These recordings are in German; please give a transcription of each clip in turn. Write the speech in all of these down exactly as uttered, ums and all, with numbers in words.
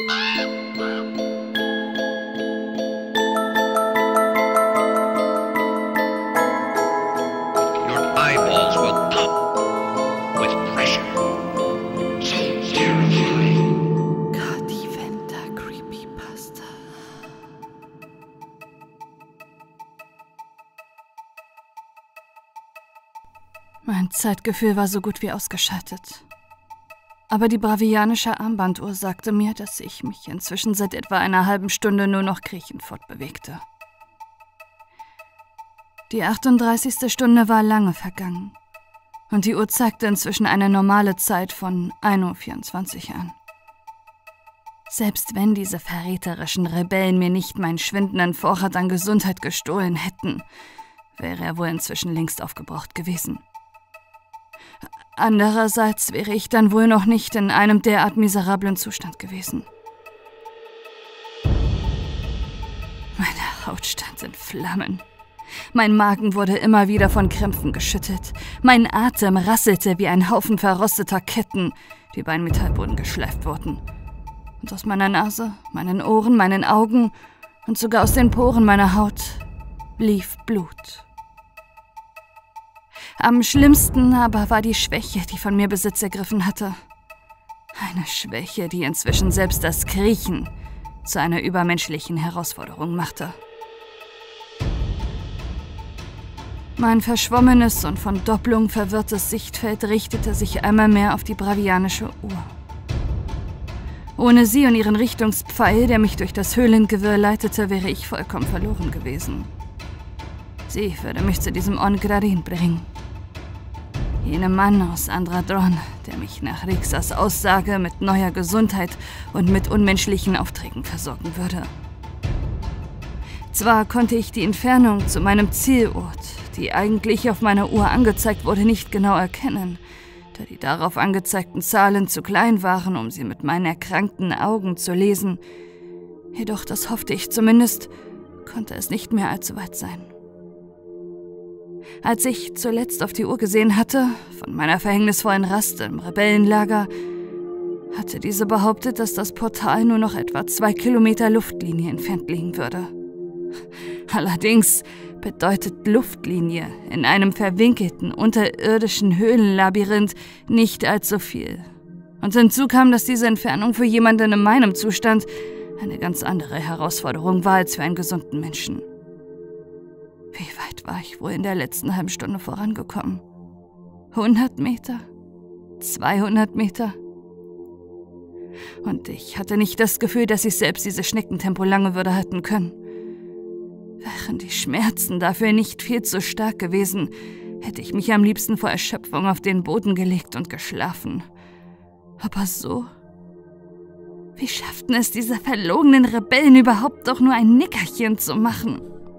eyeballs will pop with pressure. So terrifying. Kadiventa Creepypasta. Mein Zeitgefühl war so gut wie ausgeschaltet. Aber die bravianische Armbanduhr sagte mir, dass ich mich inzwischen seit etwa einer halben Stunde nur noch kriechend fortbewegte. Die achtunddreißigste Stunde war lange vergangen und die Uhr zeigte inzwischen eine normale Zeit von ein Uhr vierundzwanzig an. Selbst wenn diese verräterischen Rebellen mir nicht meinen schwindenden Vorrat an Gesundheit gestohlen hätten, wäre er wohl inzwischen längst aufgebraucht gewesen. Andererseits wäre ich dann wohl noch nicht in einem derart miserablen Zustand gewesen. Meine Haut stand in Flammen. Mein Magen wurde immer wieder von Krämpfen geschüttelt. Mein Atem rasselte wie ein Haufen verrosteter Ketten, die über einen Metallboden geschleift wurden. Und aus meiner Nase, meinen Ohren, meinen Augen und sogar aus den Poren meiner Haut lief Blut. Am schlimmsten aber war die Schwäche, die von mir Besitz ergriffen hatte. Eine Schwäche, die inzwischen selbst das Kriechen zu einer übermenschlichen Herausforderung machte. Mein verschwommenes und von Doppelung verwirrtes Sichtfeld richtete sich einmal mehr auf die bravianische Uhr. Ohne sie und ihren Richtungspfeil, der mich durch das Höhlengewirr leitete, wäre ich vollkommen verloren gewesen. Sie würde mich zu diesem Ongrarin bringen. Jenem Mann aus Andradron, der mich nach Rixas Aussage mit neuer Gesundheit und mit unmenschlichen Aufträgen versorgen würde. Zwar konnte ich die Entfernung zu meinem Zielort, die eigentlich auf meiner Uhr angezeigt wurde, nicht genau erkennen, da die darauf angezeigten Zahlen zu klein waren, um sie mit meinen erkrankten Augen zu lesen. Jedoch, das hoffte ich zumindest, konnte es nicht mehr allzu weit sein. Als ich zuletzt auf die Uhr gesehen hatte, von meiner verhängnisvollen Rast im Rebellenlager, hatte diese behauptet, dass das Portal nur noch etwa zwei Kilometer Luftlinie entfernt liegen würde. Allerdings bedeutet Luftlinie in einem verwinkelten, unterirdischen Höhlenlabyrinth nicht allzu viel. Und hinzu kam, dass diese Entfernung für jemanden in meinem Zustand eine ganz andere Herausforderung war als für einen gesunden Menschen. Wie weit war ich wohl in der letzten halben Stunde vorangekommen? hundert Meter? zweihundert Meter? Und ich hatte nicht das Gefühl, dass ich selbst dieses Schneckentempo lange würde halten können. Wären die Schmerzen dafür nicht viel zu stark gewesen, hätte ich mich am liebsten vor Erschöpfung auf den Boden gelegt und geschlafen. Aber so? Wie schafften es diese verlogenen Rebellen überhaupt doch nur ein Nickerchen zu machen?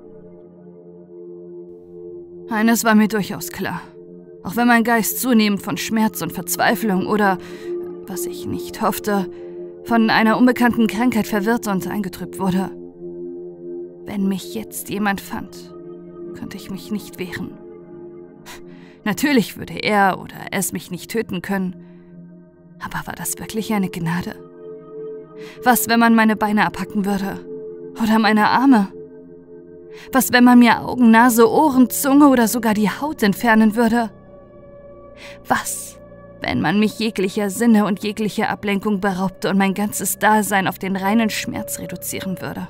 Eines war mir durchaus klar. Auch wenn mein Geist zunehmend von Schmerz und Verzweiflung oder, was ich nicht hoffte, von einer unbekannten Krankheit verwirrt und eingetrübt wurde. Wenn mich jetzt jemand fand, könnte ich mich nicht wehren. Natürlich würde er oder es mich nicht töten können. Aber war das wirklich eine Gnade? Was, wenn man meine Beine abhacken würde? Oder meine Arme? Was, wenn man mir Augen, Nase, Ohren, Zunge oder sogar die Haut entfernen würde? Was, wenn man mich jeglicher Sinne und jeglicher Ablenkung beraubte und mein ganzes Dasein auf den reinen Schmerz reduzieren würde?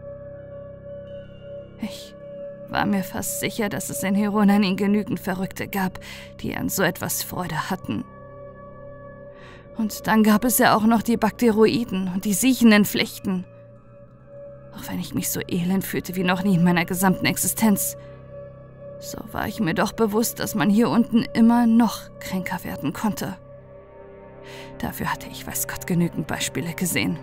Ich war mir fast sicher, dass es in Heronanin genügend Verrückte gab, die an so etwas Freude hatten. Und dann gab es ja auch noch die Bakteroiden und die siechenden Flechten. Auch wenn ich mich so elend fühlte wie noch nie in meiner gesamten Existenz, so war ich mir doch bewusst, dass man hier unten immer noch kränker werden konnte. Dafür hatte ich, weiß Gott, genügend Beispiele gesehen.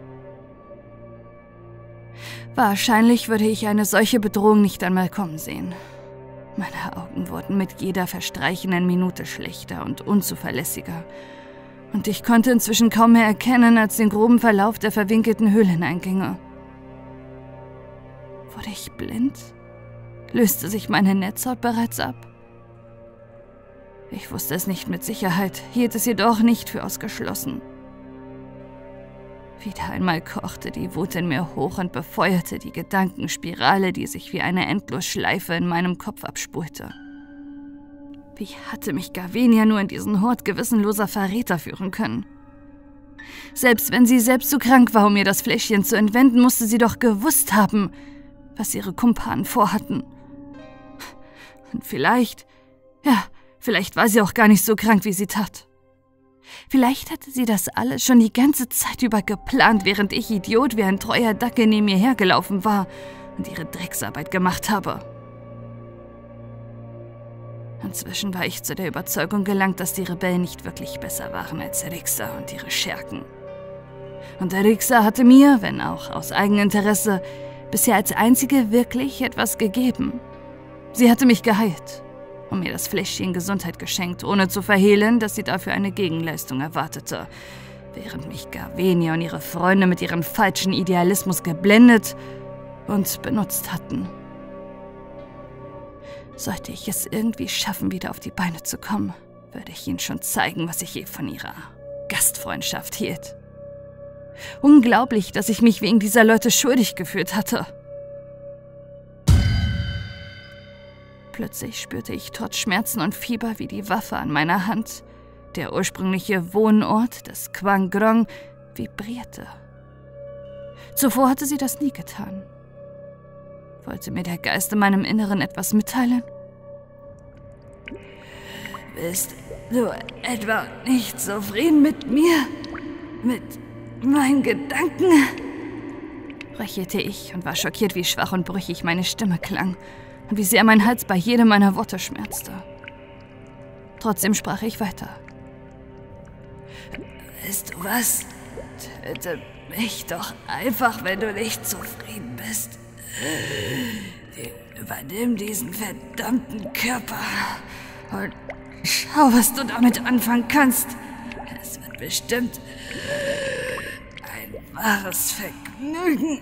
Wahrscheinlich würde ich eine solche Bedrohung nicht einmal kommen sehen. Meine Augen wurden mit jeder verstreichenden Minute schlechter und unzuverlässiger. Und ich konnte inzwischen kaum mehr erkennen als den groben Verlauf der verwinkelten Höhleneingänge. Wurde ich blind? Löste sich meine Netzhaut bereits ab? Ich wusste es nicht mit Sicherheit, hielt es jedoch nicht für ausgeschlossen. Wieder einmal kochte die Wut in mir hoch und befeuerte die Gedankenspirale, die sich wie eine Endlosschleife in meinem Kopf abspulte. Wie hatte mich Garvenia nur in diesen Hort gewissenloser Verräter führen können? Selbst wenn sie selbst zu krank war, um mir das Fläschchen zu entwenden, musste sie doch gewusst haben, was ihre Kumpanen vorhatten. Und vielleicht, ja, vielleicht war sie auch gar nicht so krank, wie sie tat. Vielleicht hatte sie das alles schon die ganze Zeit über geplant, während ich, Idiot, wie ein treuer Dackel neben ihr hergelaufen war und ihre Drecksarbeit gemacht habe. Inzwischen war ich zu der Überzeugung gelangt, dass die Rebellen nicht wirklich besser waren als Erixa und ihre Schergen. Und Erixa hatte mir, wenn auch aus Eigeninteresse, bisher als einzige wirklich etwas gegeben. Sie hatte mich geheilt und mir das Fläschchen Gesundheit geschenkt, ohne zu verhehlen, dass sie dafür eine Gegenleistung erwartete, während mich Garvenia und ihre Freunde mit ihrem falschen Idealismus geblendet und benutzt hatten. Sollte ich es irgendwie schaffen, wieder auf die Beine zu kommen, würde ich ihnen schon zeigen, was ich je von ihrer Gastfreundschaft hielt. Unglaublich, dass ich mich wegen dieser Leute schuldig gefühlt hatte. Plötzlich spürte ich trotz Schmerzen und Fieber, wie die Waffe an meiner Hand, der ursprüngliche Wohnort des Quang Grong, vibrierte. Zuvor hatte sie das nie getan. Wollte mir der Geist in meinem Inneren etwas mitteilen? Bist du etwa nicht zufrieden mit mir? Mit meinen Gedanken? Rächelte ich und war schockiert, wie schwach und brüchig meine Stimme klang und wie sehr mein Hals bei jedem meiner Worte schmerzte. Trotzdem sprach ich weiter. Weißt du was? Töte mich doch einfach, wenn du nicht zufrieden bist. Übernimm diesen verdammten Körper und schau, was du damit anfangen kannst. Es wird bestimmt ein wahres Vergnügen.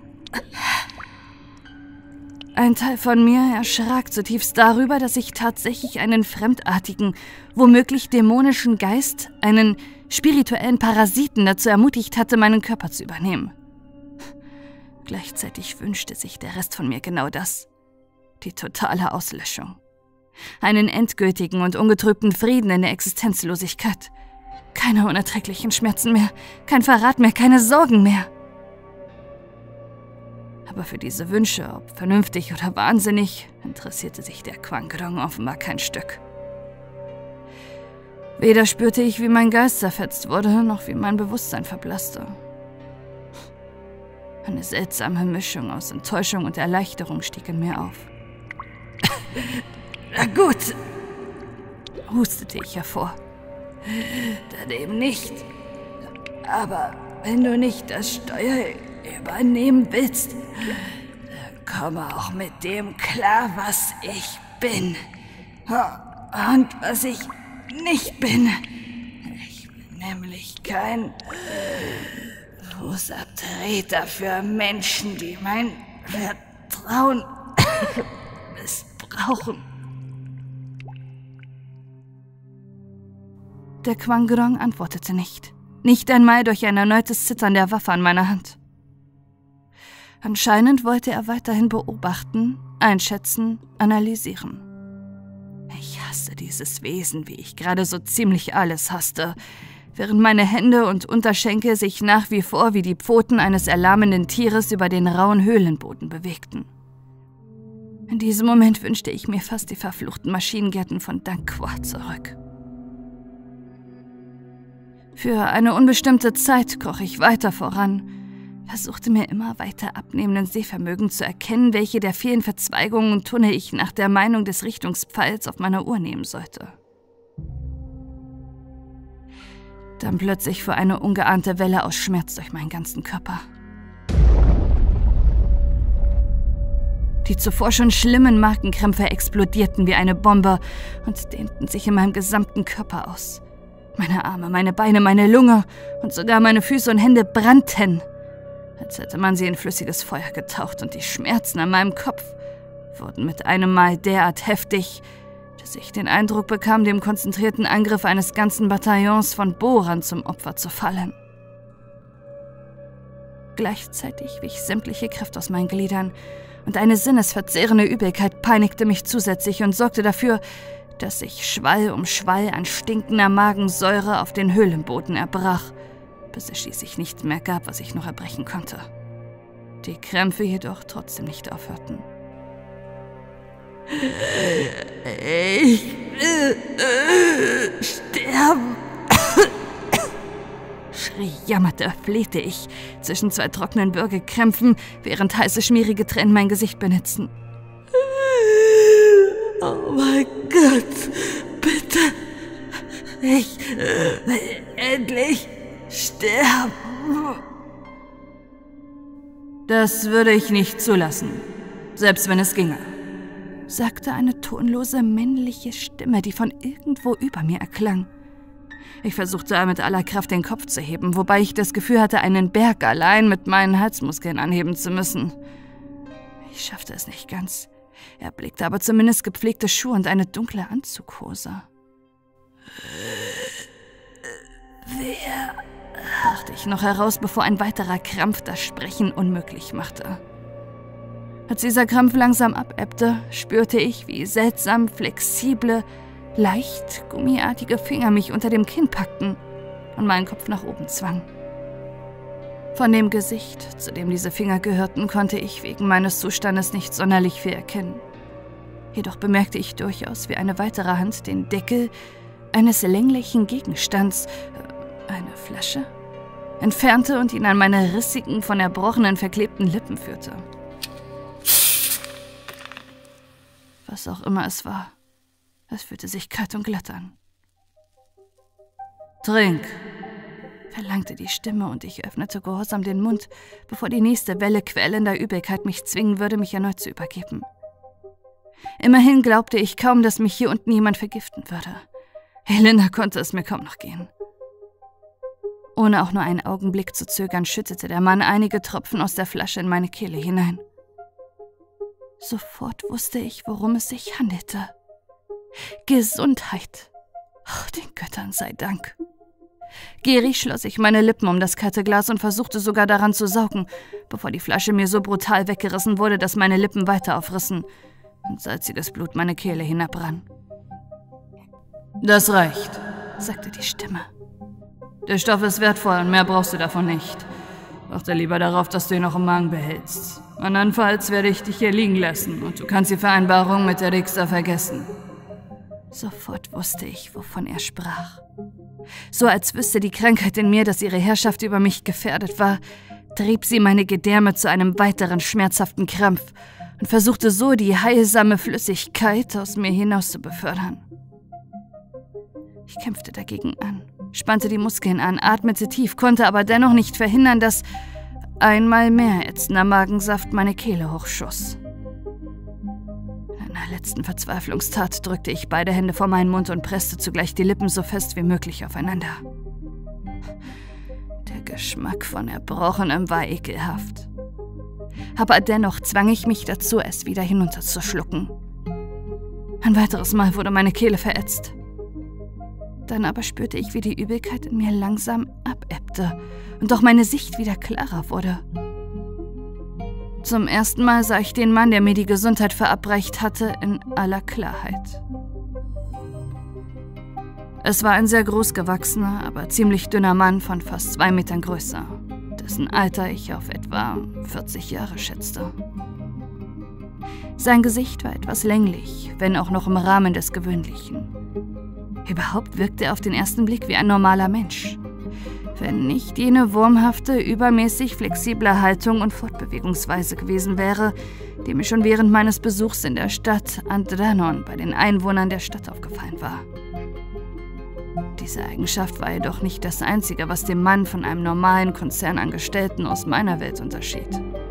Ein Teil von mir erschrak zutiefst darüber, dass ich tatsächlich einen fremdartigen, womöglich dämonischen Geist, einen spirituellen Parasiten dazu ermutigt hatte, meinen Körper zu übernehmen. Gleichzeitig wünschte sich der Rest von mir genau das. Die totale Auslöschung. Einen endgültigen und ungetrübten Frieden in der Existenzlosigkeit. Keine unerträglichen Schmerzen mehr, kein Verrat mehr, keine Sorgen mehr. Aber für diese Wünsche, ob vernünftig oder wahnsinnig, interessierte sich der Quang Grong offenbar kein Stück. Weder spürte ich, wie mein Geist zerfetzt wurde, noch wie mein Bewusstsein verblasste. Eine seltsame Mischung aus Enttäuschung und Erleichterung stieg in mir auf. Na gut, hustete ich hervor. Dann eben nicht. Aber wenn du nicht das Steuer übernehmen willst, dann komme auch mit dem klar, was ich bin. Und was ich nicht bin. Ich bin nämlich kein Fußabtreter für Menschen, die mein Vertrauen missbrauchen. Der Quang Grong antwortete nicht. Nicht einmal durch ein erneutes Zittern der Waffe an meiner Hand. Anscheinend wollte er weiterhin beobachten, einschätzen, analysieren. Ich hasse dieses Wesen, wie ich gerade so ziemlich alles hasste, während meine Hände und Unterschenkel sich nach wie vor wie die Pfoten eines erlahmenden Tieres über den rauen Höhlenboden bewegten. In diesem Moment wünschte ich mir fast die verfluchten Maschinengärten von Danquois zurück. Für eine unbestimmte Zeit kroch ich weiter voran, versuchte mir immer weiter abnehmenden Sehvermögen zu erkennen, welche der vielen Verzweigungen und Tunnel ich nach der Meinung des Richtungspfeils auf meiner Uhr nehmen sollte. Dann plötzlich fuhr eine ungeahnte Welle aus Schmerz durch meinen ganzen Körper. Die zuvor schon schlimmen Markenkrämpfe explodierten wie eine Bombe und dehnten sich in meinem gesamten Körper aus. Meine Arme, meine Beine, meine Lunge und sogar meine Füße und Hände brannten, als hätte man sie in flüssiges Feuer getaucht, und die Schmerzen an meinem Kopf wurden mit einem Mal derart heftig, dass ich den Eindruck bekam, dem konzentrierten Angriff eines ganzen Bataillons von Bohrern zum Opfer zu fallen. Gleichzeitig wich sämtliche Kraft aus meinen Gliedern und eine sinnesverzehrende Übelkeit peinigte mich zusätzlich und sorgte dafür, dass sich Schwall um Schwall an stinkender Magensäure auf den Höhlenboden erbrach, bis es schließlich nichts mehr gab, was ich noch erbrechen konnte. Die Krämpfe jedoch trotzdem nicht aufhörten. Ich will äh, sterben, schrie, jammerte, flehte ich zwischen zwei trockenen Würgekrämpfen, während heiße, schmierige Tränen mein Gesicht benetzten. Oh mein Gott, bitte, ich will endlich sterben. Das würde ich nicht zulassen, selbst wenn es ginge, sagte eine tonlose männliche Stimme, die von irgendwo über mir erklang. Ich versuchte mit aller Kraft den Kopf zu heben, wobei ich das Gefühl hatte, einen Berg allein mit meinen Halsmuskeln anheben zu müssen. Ich schaffte es nicht ganz, erblickte aber zumindest gepflegte Schuhe und eine dunkle Anzughose. Wer? Brachte ich noch heraus, bevor ein weiterer Krampf das Sprechen unmöglich machte. Als dieser Krampf langsam abebbte, spürte ich, wie seltsam flexible, leicht gummiartige Finger mich unter dem Kinn packten und meinen Kopf nach oben zwangen. Von dem Gesicht, zu dem diese Finger gehörten, konnte ich wegen meines Zustandes nicht sonderlich viel erkennen. Jedoch bemerkte ich durchaus, wie eine weitere Hand den Deckel eines länglichen Gegenstands, eine Flasche, entfernte und ihn an meine rissigen, von erbrochenen, verklebten Lippen führte. Was auch immer es war, es fühlte sich kalt und glatt an. »Trink«, verlangte die Stimme, und ich öffnete gehorsam den Mund, bevor die nächste Welle quälender Übelkeit mich zwingen würde, mich erneut zu übergeben. Immerhin glaubte ich kaum, dass mich hier unten jemand vergiften würde. Helena konnte es mir kaum noch gehen. Ohne auch nur einen Augenblick zu zögern, schüttete der Mann einige Tropfen aus der Flasche in meine Kehle hinein. Sofort wusste ich, worum es sich handelte. Gesundheit. Oh, den Göttern sei Dank. Gierig schloss ich meine Lippen um das kalte Glas und versuchte sogar daran zu saugen, bevor die Flasche mir so brutal weggerissen wurde, dass meine Lippen weiter aufrissen und salziges Blut meine Kehle hinabrann. »Das reicht«, sagte die Stimme. »Der Stoff ist wertvoll und mehr brauchst du davon nicht. Achte lieber darauf, dass du ihn noch im Magen behältst. Andernfalls werde ich dich hier liegen lassen und du kannst die Vereinbarung mit der Rixa vergessen.« Sofort wusste ich, wovon er sprach. So als wüsste die Krankheit in mir, dass ihre Herrschaft über mich gefährdet war, trieb sie meine Gedärme zu einem weiteren schmerzhaften Krampf und versuchte so, die heilsame Flüssigkeit aus mir hinaus zu befördern. Ich kämpfte dagegen an, spannte die Muskeln an, atmete tief, konnte aber dennoch nicht verhindern, dass einmal mehr ätzender Magensaft meine Kehle hochschoss. In einer letzten Verzweiflungstat drückte ich beide Hände vor meinen Mund und presste zugleich die Lippen so fest wie möglich aufeinander. Der Geschmack von Erbrochenem war ekelhaft. Aber dennoch zwang ich mich dazu, es wieder hinunterzuschlucken. Ein weiteres Mal wurde meine Kehle verätzt. Dann aber spürte ich, wie die Übelkeit in mir langsam abebbte und auch meine Sicht wieder klarer wurde. Zum ersten Mal sah ich den Mann, der mir die Gesundheit verabreicht hatte, in aller Klarheit. Es war ein sehr großgewachsener, aber ziemlich dünner Mann von fast zwei Metern Größe, dessen Alter ich auf etwa vierzig Jahre schätzte. Sein Gesicht war etwas länglich, wenn auch noch im Rahmen des Gewöhnlichen. Überhaupt wirkte er auf den ersten Blick wie ein normaler Mensch, wenn nicht jene wurmhafte, übermäßig flexible Haltung und Fortbewegungsweise gewesen wäre, die mir schon während meines Besuchs in der Stadt Andranon bei den Einwohnern der Stadt aufgefallen war. Diese Eigenschaft war jedoch nicht das Einzige, was den Mann von einem normalen Konzernangestellten aus meiner Welt unterschied.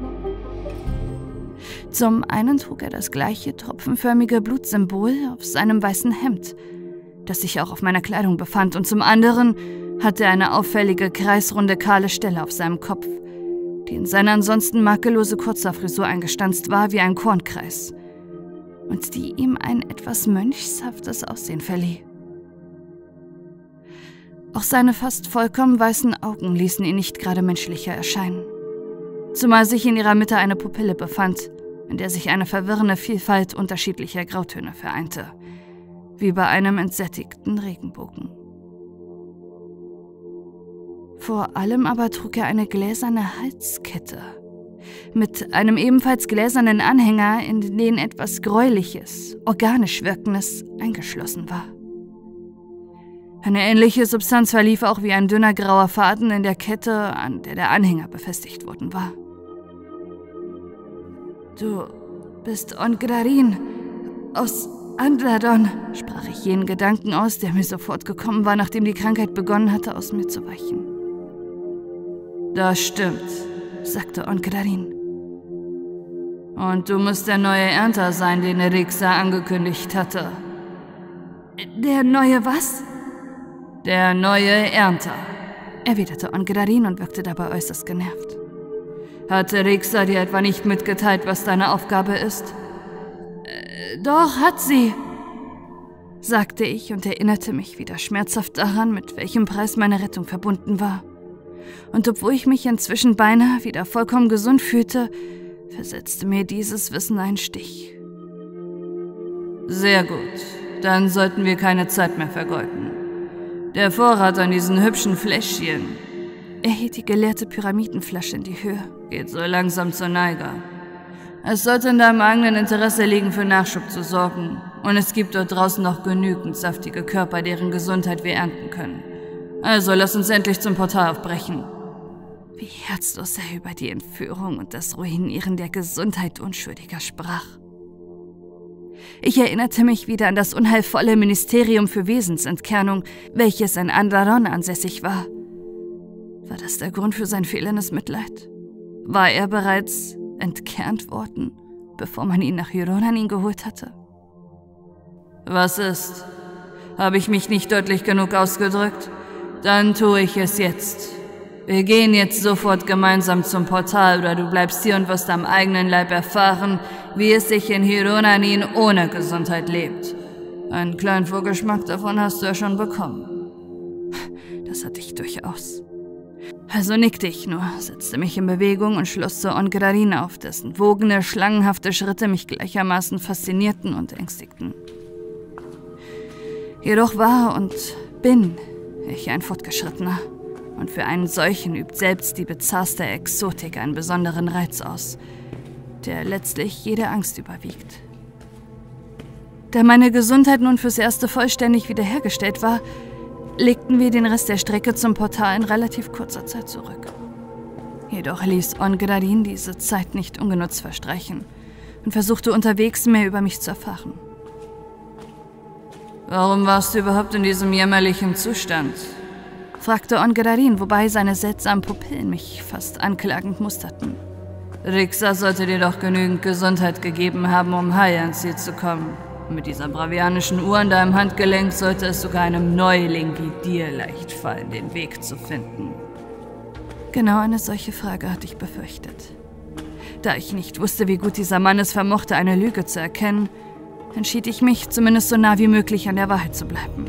Zum einen trug er das gleiche tropfenförmige Blutsymbol auf seinem weißen Hemd, das sich auch auf meiner Kleidung befand, und zum anderen hatte er eine auffällige, kreisrunde, kahle Stelle auf seinem Kopf, die in seine ansonsten makellose Kurzhaarfrisur eingestanzt war wie ein Kornkreis und die ihm ein etwas mönchshaftes Aussehen verlieh. Auch seine fast vollkommen weißen Augen ließen ihn nicht gerade menschlicher erscheinen. zumal sich in ihrer Mitte eine Pupille befand, in der sich eine verwirrende Vielfalt unterschiedlicher Grautöne vereinte, wie bei einem entsättigten Regenbogen. Vor allem aber trug er eine gläserne Halskette mit einem ebenfalls gläsernen Anhänger, in den etwas Gräuliches, organisch Wirkendes eingeschlossen war. Eine ähnliche Substanz verlief auch wie ein dünner grauer Faden in der Kette, an der der Anhänger befestigt worden war. »Du bist Ongrarin aus Andradon«, sprach ich jenen Gedanken aus, der mir sofort gekommen war, nachdem die Krankheit begonnen hatte, aus mir zu weichen. »Das stimmt«, sagte Ongrarin. »Und du musst der neue Ernter sein, den Rixa angekündigt hatte.« »Der neue was?« »Der neue Ernter«, erwiderte Ongrarin und wirkte dabei äußerst genervt. »Hatte Rixa dir etwa nicht mitgeteilt, was deine Aufgabe ist?« äh, »Doch, hat sie«, sagte ich und erinnerte mich wieder schmerzhaft daran, mit welchem Preis meine Rettung verbunden war. Und obwohl ich mich inzwischen beinahe wieder vollkommen gesund fühlte, versetzte mir dieses Wissen einen Stich. »Sehr gut, dann sollten wir keine Zeit mehr vergeuden. Der Vorrat an diesen hübschen Fläschchen«, er hielt die geleerte Pyramidenflasche in die Höhe, »geht so langsam zur Neige. Es sollte in deinem eigenen Interesse liegen, für Nachschub zu sorgen. Und es gibt dort draußen noch genügend saftige Körper, deren Gesundheit wir ernten können. Also lass uns endlich zum Portal aufbrechen.« Wie herzlos er über die Entführung und das Ruinieren der Gesundheit Unschuldiger sprach. Ich erinnerte mich wieder an das unheilvolle Ministerium für Wesensentkernung, welches in Andradon ansässig war. War das der Grund für sein fehlendes Mitleid? War er bereits entkernt worden, bevor man ihn nach Hironanin geholt hatte? »Was ist? Habe ich mich nicht deutlich genug ausgedrückt? Dann tue ich es jetzt. Wir gehen jetzt sofort gemeinsam zum Portal, oder du bleibst hier und wirst am eigenen Leib erfahren, wie es sich in Hironanin ohne Gesundheit lebt. Einen kleinen Vorgeschmack davon hast du ja schon bekommen.« Das hatte ich durchaus. Also nickte ich nur, setzte mich in Bewegung und schloss zu Ongrarin auf, dessen wogende, schlangenhafte Schritte mich gleichermaßen faszinierten und ängstigten. Jedoch war und bin ich ein Fortgeschrittener. Und für einen solchen übt selbst die bizarrste Exotik einen besonderen Reiz aus, der letztlich jede Angst überwiegt. Da meine Gesundheit nun fürs Erste vollständig wiederhergestellt war, legten wir den Rest der Strecke zum Portal in relativ kurzer Zeit zurück. Jedoch ließ Ongrarin diese Zeit nicht ungenutzt verstreichen und versuchte unterwegs mehr über mich zu erfahren. »Warum warst du überhaupt in diesem jämmerlichen Zustand?« fragte Ongrarin, wobei seine seltsamen Pupillen mich fast anklagend musterten. »Rixa sollte dir doch genügend Gesundheit gegeben haben, um heil ans Ziel zu kommen. Mit dieser bravianischen Uhr an deinem Handgelenk sollte es sogar einem Neuling wie dir leicht fallen, den Weg zu finden.« Genau eine solche Frage hatte ich befürchtet. Da ich nicht wusste, wie gut dieser Mann es vermochte, eine Lüge zu erkennen, entschied ich mich, zumindest so nah wie möglich an der Wahrheit zu bleiben.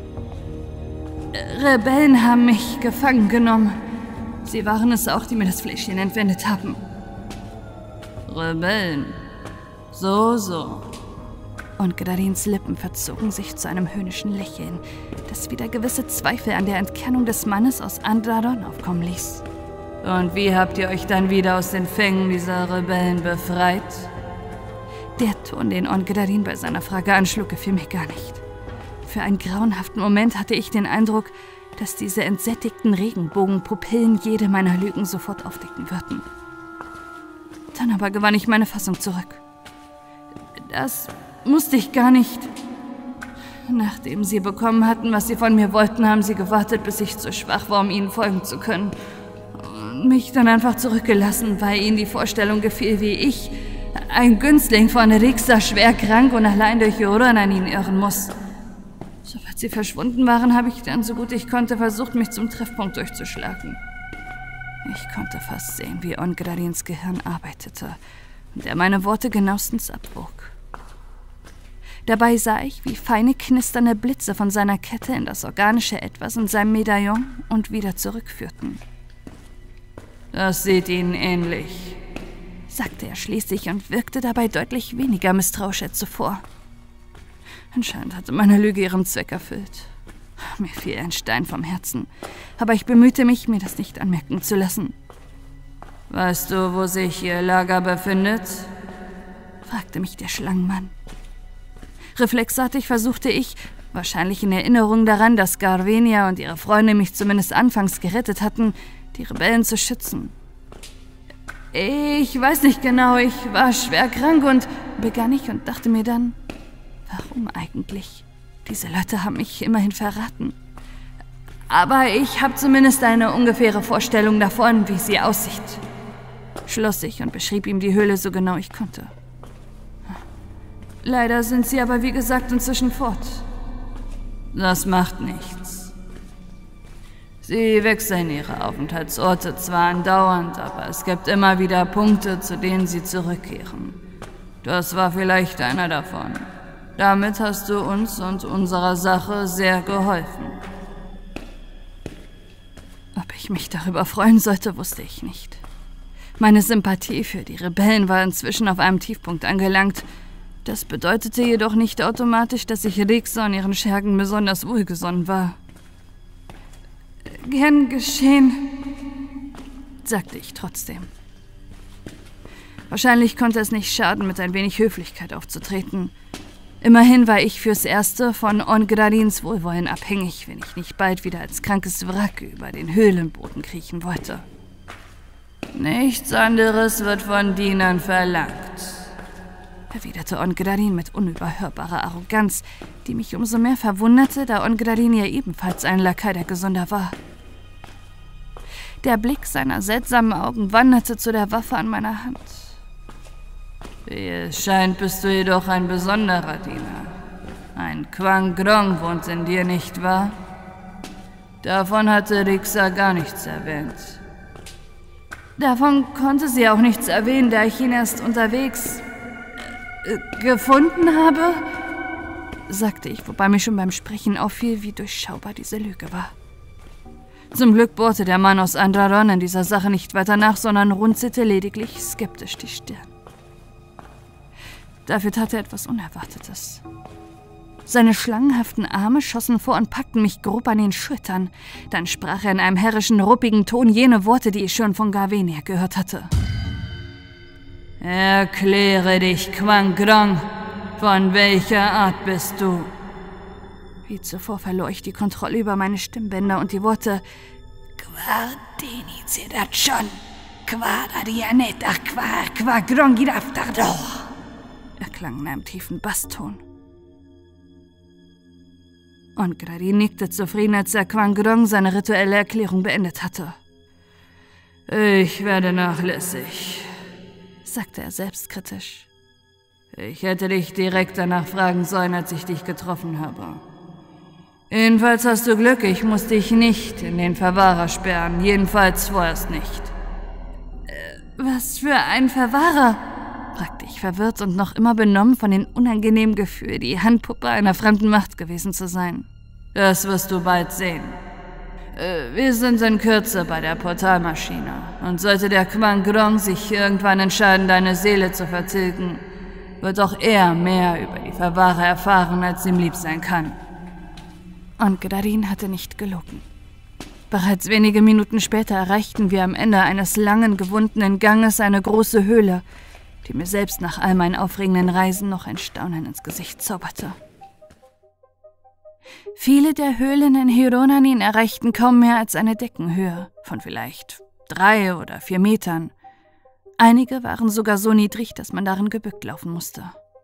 »Rebellen haben mich gefangen genommen. Sie waren es auch, die mir das Fläschchen entwendet haben.« »Rebellen? So, so.« Ongradins Lippen verzogen sich zu einem höhnischen Lächeln, das wieder gewisse Zweifel an der Entkernung des Mannes aus Andradon aufkommen ließ. »Und wie habt ihr euch dann wieder aus den Fängen dieser Rebellen befreit?« Der Ton, den Ongradin bei seiner Frage anschlug, gefiel mir gar nicht. Für einen grauenhaften Moment hatte ich den Eindruck, dass diese entsättigten Regenbogenpupillen jede meiner Lügen sofort aufdecken würden. Dann aber gewann ich meine Fassung zurück. »Das musste ich gar nicht. Nachdem sie bekommen hatten, was sie von mir wollten, haben sie gewartet, bis ich zu schwach war, um ihnen folgen zu können. Und mich dann einfach zurückgelassen, weil ihnen die Vorstellung gefiel, wie ich, ein Günstling von Rixa, schwer krank und allein durch Hironanin irren muss. Sobald sie verschwunden waren, habe ich dann, so gut ich konnte, versucht, mich zum Treffpunkt durchzuschlagen.« Ich konnte fast sehen, wie Ongradins Gehirn arbeitete und er meine Worte genauestens abwog. Dabei sah ich, wie feine, knisternde Blitze von seiner Kette in das organische Etwas in seinem Medaillon und wieder zurückführten. Das sieht Ihnen ähnlich, sagte er schließlich und wirkte dabei deutlich weniger misstrauisch als zuvor. Anscheinend hatte meine Lüge ihren Zweck erfüllt. Mir fiel ein Stein vom Herzen, aber ich bemühte mich, mir das nicht anmerken zu lassen. »Weißt du, wo sich Ihr Lager befindet?« fragte mich der Schlangenmann. Reflexartig versuchte ich, wahrscheinlich in Erinnerung daran, dass Garvenia und ihre Freunde mich zumindest anfangs gerettet hatten, die Rebellen zu schützen. »Ich weiß nicht genau, ich war schwer krank und«, begann ich und dachte mir dann, warum eigentlich? Diese Leute haben mich immerhin verraten. Aber ich habe zumindest eine ungefähre Vorstellung davon, wie sie aussieht, schloss ich und beschrieb ihm die Höhle so genau ich konnte. Leider sind sie aber wie gesagt inzwischen fort. Das macht nichts. Sie wechseln ihre Aufenthaltsorte zwar andauernd, aber es gibt immer wieder Punkte, zu denen sie zurückkehren. Das war vielleicht einer davon. Damit hast du uns und unserer Sache sehr geholfen. Ob ich mich darüber freuen sollte, wusste ich nicht. Meine Sympathie für die Rebellen war inzwischen auf einem Tiefpunkt angelangt. Das bedeutete jedoch nicht automatisch, dass ich Rixa und ihren Schergen besonders wohlgesonnen war. »Gern geschehen«, sagte ich trotzdem. Wahrscheinlich konnte es nicht schaden, mit ein wenig Höflichkeit aufzutreten. Immerhin war ich fürs Erste von Ongradins Wohlwollen abhängig, wenn ich nicht bald wieder als krankes Wrack über den Höhlenboden kriechen wollte. »Nichts anderes wird von Dienern verlangt«, erwiderte Ongradin mit unüberhörbarer Arroganz, die mich umso mehr verwunderte, da Ongradin ja ebenfalls ein Lakai der Gesonder war. Der Blick seiner seltsamen Augen wanderte zu der Waffe an meiner Hand. »Wie es scheint, bist du jedoch ein besonderer Diener. Ein Quang Grong wohnt in dir, nicht wahr? Davon hatte Rixa gar nichts erwähnt.« »Davon konnte sie auch nichts erwähnen, da ich ihn erst unterwegs äh, gefunden habe«, sagte ich, wobei mir schon beim Sprechen auffiel, wie durchschaubar diese Lüge war. Zum Glück bohrte der Mann aus Andraron in dieser Sache nicht weiter nach, sondern runzelte lediglich skeptisch die Stirn. Dafür tat er etwas Unerwartetes. Seine schlangenhaften Arme schossen vor und packten mich grob an den Schultern. Dann sprach er in einem herrischen, ruppigen Ton jene Worte, die ich schon von Garvenia gehört hatte. »Erkläre dich, Quang Grong. Von welcher Art bist du?« Wie zuvor verlor ich die Kontrolle über meine Stimmbänder und die Worte »Quardeni Zedachon, Quadadianetach, Qua, Qua Grongidaftardoch« erklang in einem tiefen Basston. Und Ongradin nickte zufrieden, als der Quang Grong seine rituelle Erklärung beendet hatte. »Ich werde nachlässig«, sagte er selbstkritisch. »Ich hätte dich direkt danach fragen sollen, als ich dich getroffen habe. Jedenfalls hast du Glück, ich muss dich nicht in den Verwahrer sperren, jedenfalls vorerst nicht.« Äh, »Was für ein Verwahrer?« fragte ich verwirrt und noch immer benommen von dem unangenehmen Gefühl, die Handpuppe einer fremden Macht gewesen zu sein. »Das wirst du bald sehen. Äh, wir sind in Kürze bei der Portalmaschine, und sollte der Quang Grong sich irgendwann entscheiden, deine Seele zu vertilgen, wird auch er mehr über die Verwahrer erfahren, als ihm lieb sein kann.« Und Ongradin hatte nicht gelogen. Bereits wenige Minuten später erreichten wir am Ende eines langen, gewundenen Ganges eine große Höhle, die mir selbst nach all meinen aufregenden Reisen noch ein Staunen ins Gesicht zauberte. Viele der Höhlen in Hieronanin erreichten kaum mehr als eine Deckenhöhe von vielleicht drei oder vier Metern. Einige waren sogar so niedrig, dass man darin gebückt laufen musste.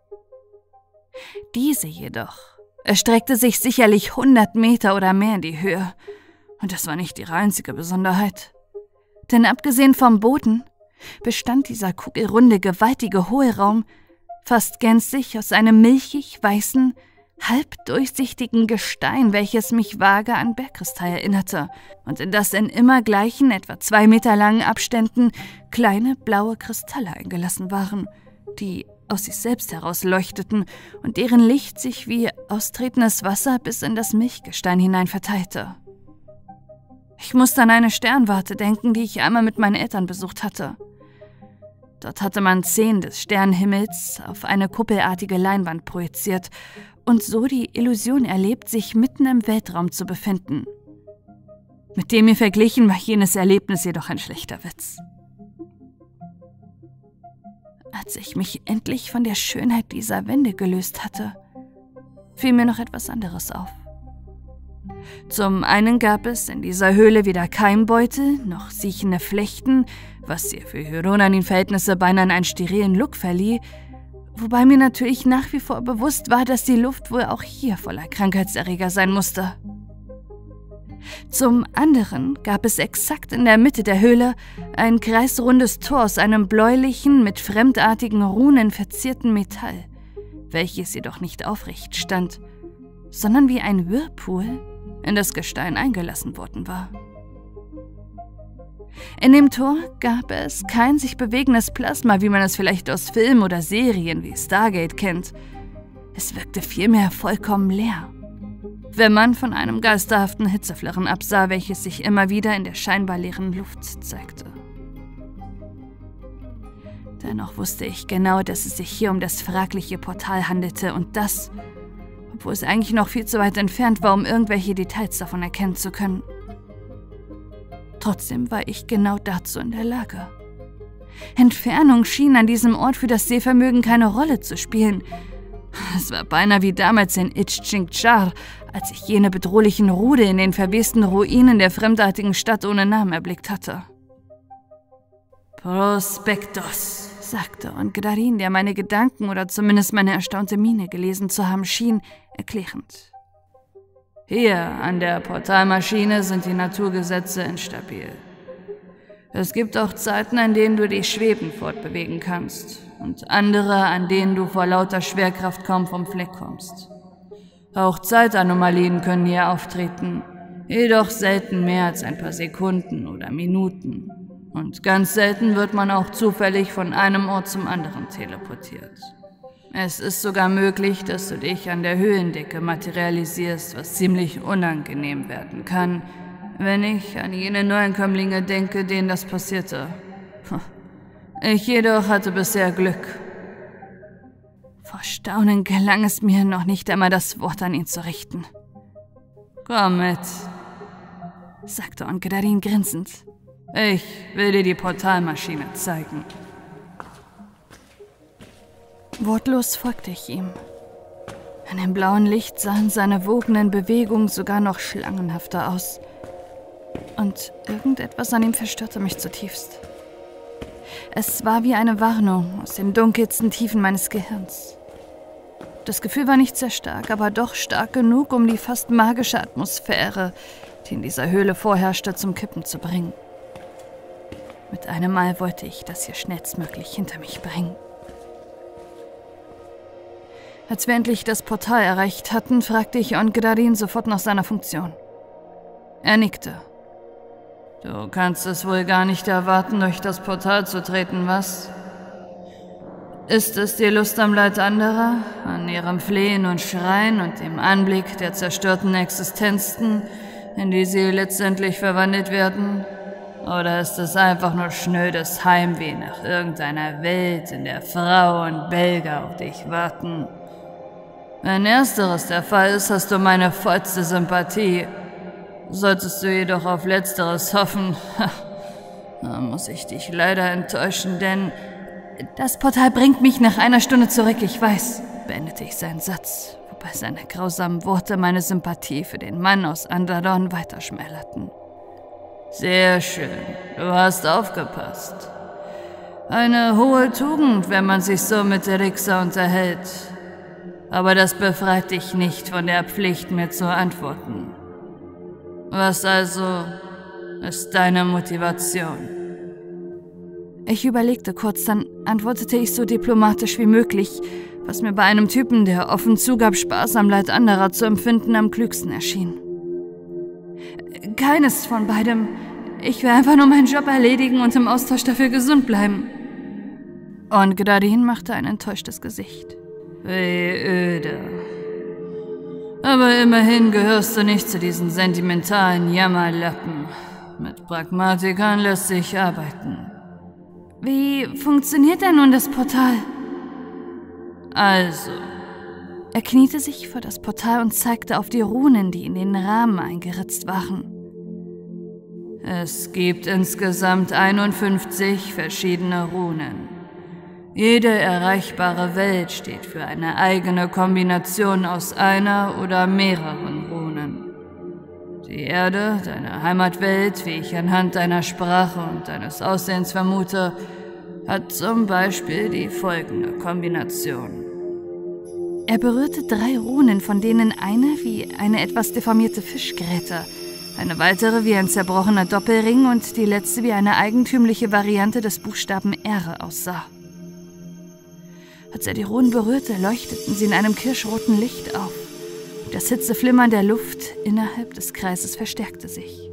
Diese jedoch erstreckte sich sicherlich hundert Meter oder mehr in die Höhe. Und das war nicht ihre einzige Besonderheit. Denn abgesehen vom Boden bestand dieser kugelrunde, gewaltige Hohlraum fast gänzlich aus einem milchig-weißen, halbdurchsichtigen Gestein, welches mich vage an Bergkristall erinnerte und in das in immer gleichen, etwa zwei Meter langen Abständen kleine blaue Kristalle eingelassen waren, die aus sich selbst heraus leuchteten und deren Licht sich wie austretendes Wasser bis in das Milchgestein hinein verteilte. Ich musste an eine Sternwarte denken, die ich einmal mit meinen Eltern besucht hatte. Dort hatte man Szenen des Sternenhimmels auf eine kuppelartige Leinwand projiziert und so die Illusion erlebt, sich mitten im Weltraum zu befinden. Mit dem mir verglichen war jenes Erlebnis jedoch ein schlechter Witz. Als ich mich endlich von der Schönheit dieser Wände gelöst hatte, fiel mir noch etwas anderes auf. Zum einen gab es in dieser Höhle weder Keimbeutel noch siechende Flechten, was ihr für Hyodonanin-Verhältnisse beinahe einen sterilen Look verlieh, wobei mir natürlich nach wie vor bewusst war, dass die Luft wohl auch hier voller Krankheitserreger sein musste. Zum anderen gab es exakt in der Mitte der Höhle ein kreisrundes Tor aus einem bläulichen, mit fremdartigen Runen verzierten Metall, welches jedoch nicht aufrecht stand, sondern wie ein Whirlpool in das Gestein eingelassen worden war. In dem Tor gab es kein sich bewegendes Plasma, wie man es vielleicht aus Filmen oder Serien wie Stargate kennt. Es wirkte vielmehr vollkommen leer, wenn man von einem geisterhaften Hitzeflirren absah, welches sich immer wieder in der scheinbar leeren Luft zeigte. Dennoch wusste ich genau, dass es sich hier um das fragliche Portal handelte und das, obwohl es eigentlich noch viel zu weit entfernt war, um irgendwelche Details davon erkennen zu können. Trotzdem war ich genau dazu in der Lage. Entfernung schien an diesem Ort für das Sehvermögen keine Rolle zu spielen. Es war beinahe wie damals in Itchingchar, als ich jene bedrohlichen Rude in den verwesten Ruinen der fremdartigen Stadt ohne Namen erblickt hatte. Prospektos, sagte Ongdarin, der meine Gedanken oder zumindest meine erstaunte Miene gelesen zu haben schien, erklärend. Hier an der Portalmaschine sind die Naturgesetze instabil. Es gibt auch Zeiten, an denen du dich schwebend fortbewegen kannst und andere, an denen du vor lauter Schwerkraft kaum vom Fleck kommst. Auch Zeitanomalien können hier auftreten, jedoch selten mehr als ein paar Sekunden oder Minuten. Und ganz selten wird man auch zufällig von einem Ort zum anderen teleportiert. Es ist sogar möglich, dass du dich an der Höhlendecke materialisierst, was ziemlich unangenehm werden kann, wenn ich an jene Neuankömmlinge denke, denen das passierte. Ich jedoch hatte bisher Glück. Vor Staunen gelang es mir noch nicht einmal, das Wort an ihn zu richten. Komm mit, sagte Ongdarin grinsend. Ich will dir die Portalmaschine zeigen. Wortlos folgte ich ihm. In dem blauen Licht sahen seine wogenden Bewegungen sogar noch schlangenhafter aus. Und irgendetwas an ihm verstörte mich zutiefst. Es war wie eine Warnung aus den dunkelsten Tiefen meines Gehirns. Das Gefühl war nicht sehr stark, aber doch stark genug, um die fast magische Atmosphäre, die in dieser Höhle vorherrschte, zum Kippen zu bringen. Mit einem Mal wollte ich das hier schnellstmöglich hinter mich bringen. Als wir endlich das Portal erreicht hatten, fragte ich Ongdarin sofort nach seiner Funktion. Er nickte. Du kannst es wohl gar nicht erwarten, durch das Portal zu treten, was? Ist es die Lust am Leid anderer, an ihrem Flehen und Schreien und dem Anblick der zerstörten Existenzen, in die sie letztendlich verwandelt werden? Oder ist es einfach nur schnödes Heimweh nach irgendeiner Welt, in der Frau und Belger auf dich warten? Wenn ersteres der Fall ist, hast du meine vollste Sympathie. Solltest du jedoch auf Letzteres hoffen, dann muss ich dich leider enttäuschen, denn das Portal bringt mich nach einer Stunde zurück, ich weiß, beendete ich seinen Satz, wobei seine grausamen Worte meine Sympathie für den Mann aus Andadon weiterschmälerten. Sehr schön, du hast aufgepasst. Eine hohe Tugend, wenn man sich so mit Rixa unterhält. Aber das befreit dich nicht von der Pflicht, mir zu antworten. Was also ist deine Motivation? Ich überlegte kurz, dann antwortete ich so diplomatisch wie möglich, was mir bei einem Typen, der offen zugab, Spaß am Leid anderer zu empfinden, am klügsten erschien. Keines von beidem. Ich will einfach nur meinen Job erledigen und im Austausch dafür gesund bleiben. Ongdarin machte ein enttäuschtes Gesicht. Wie öde. Aber immerhin gehörst du nicht zu diesen sentimentalen Jammerlappen. mit Pragmatikern lässt sich arbeiten. Wie funktioniert denn nun das Portal? Also, er kniete sich vor das Portal und zeigte auf die Runen, die in den Rahmen eingeritzt waren. Es gibt insgesamt einundfünfzig verschiedene Runen. Jede erreichbare Welt steht für eine eigene Kombination aus einer oder mehreren Runen. Die Erde, deine Heimatwelt, wie ich anhand deiner Sprache und deines Aussehens vermute, hat zum Beispiel die folgende Kombination. Er berührte drei Runen, von denen eine wie eine etwas deformierte Fischgräte, eine weitere wie ein zerbrochener Doppelring und die letzte wie eine eigentümliche Variante des Buchstaben R aussah. Als er die Runen berührte, leuchteten sie in einem kirschroten Licht auf. Das Hitzeflimmern der Luft innerhalb des Kreises verstärkte sich.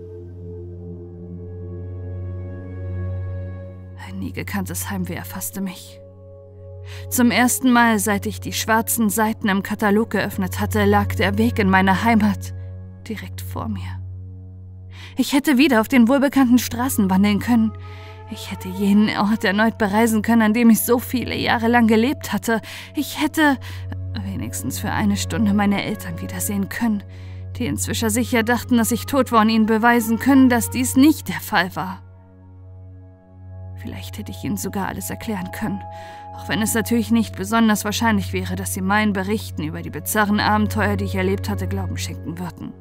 Ein nie gekanntes Heimweh erfasste mich. Zum ersten Mal, seit ich die schwarzen Seiten im Katalog geöffnet hatte, lag der Weg in meine Heimat direkt vor mir. Ich hätte wieder auf den wohlbekannten Straßen wandeln können. Ich hätte jenen Ort erneut bereisen können, an dem ich so viele Jahre lang gelebt hatte. Ich hätte wenigstens für eine Stunde meine Eltern wiedersehen können, die inzwischen sicher dachten, dass ich tot war und ihnen beweisen können, dass dies nicht der Fall war. Vielleicht hätte ich ihnen sogar alles erklären können, auch wenn es natürlich nicht besonders wahrscheinlich wäre, dass sie meinen Berichten über die bizarren Abenteuer, die ich erlebt hatte, Glauben schenken würden.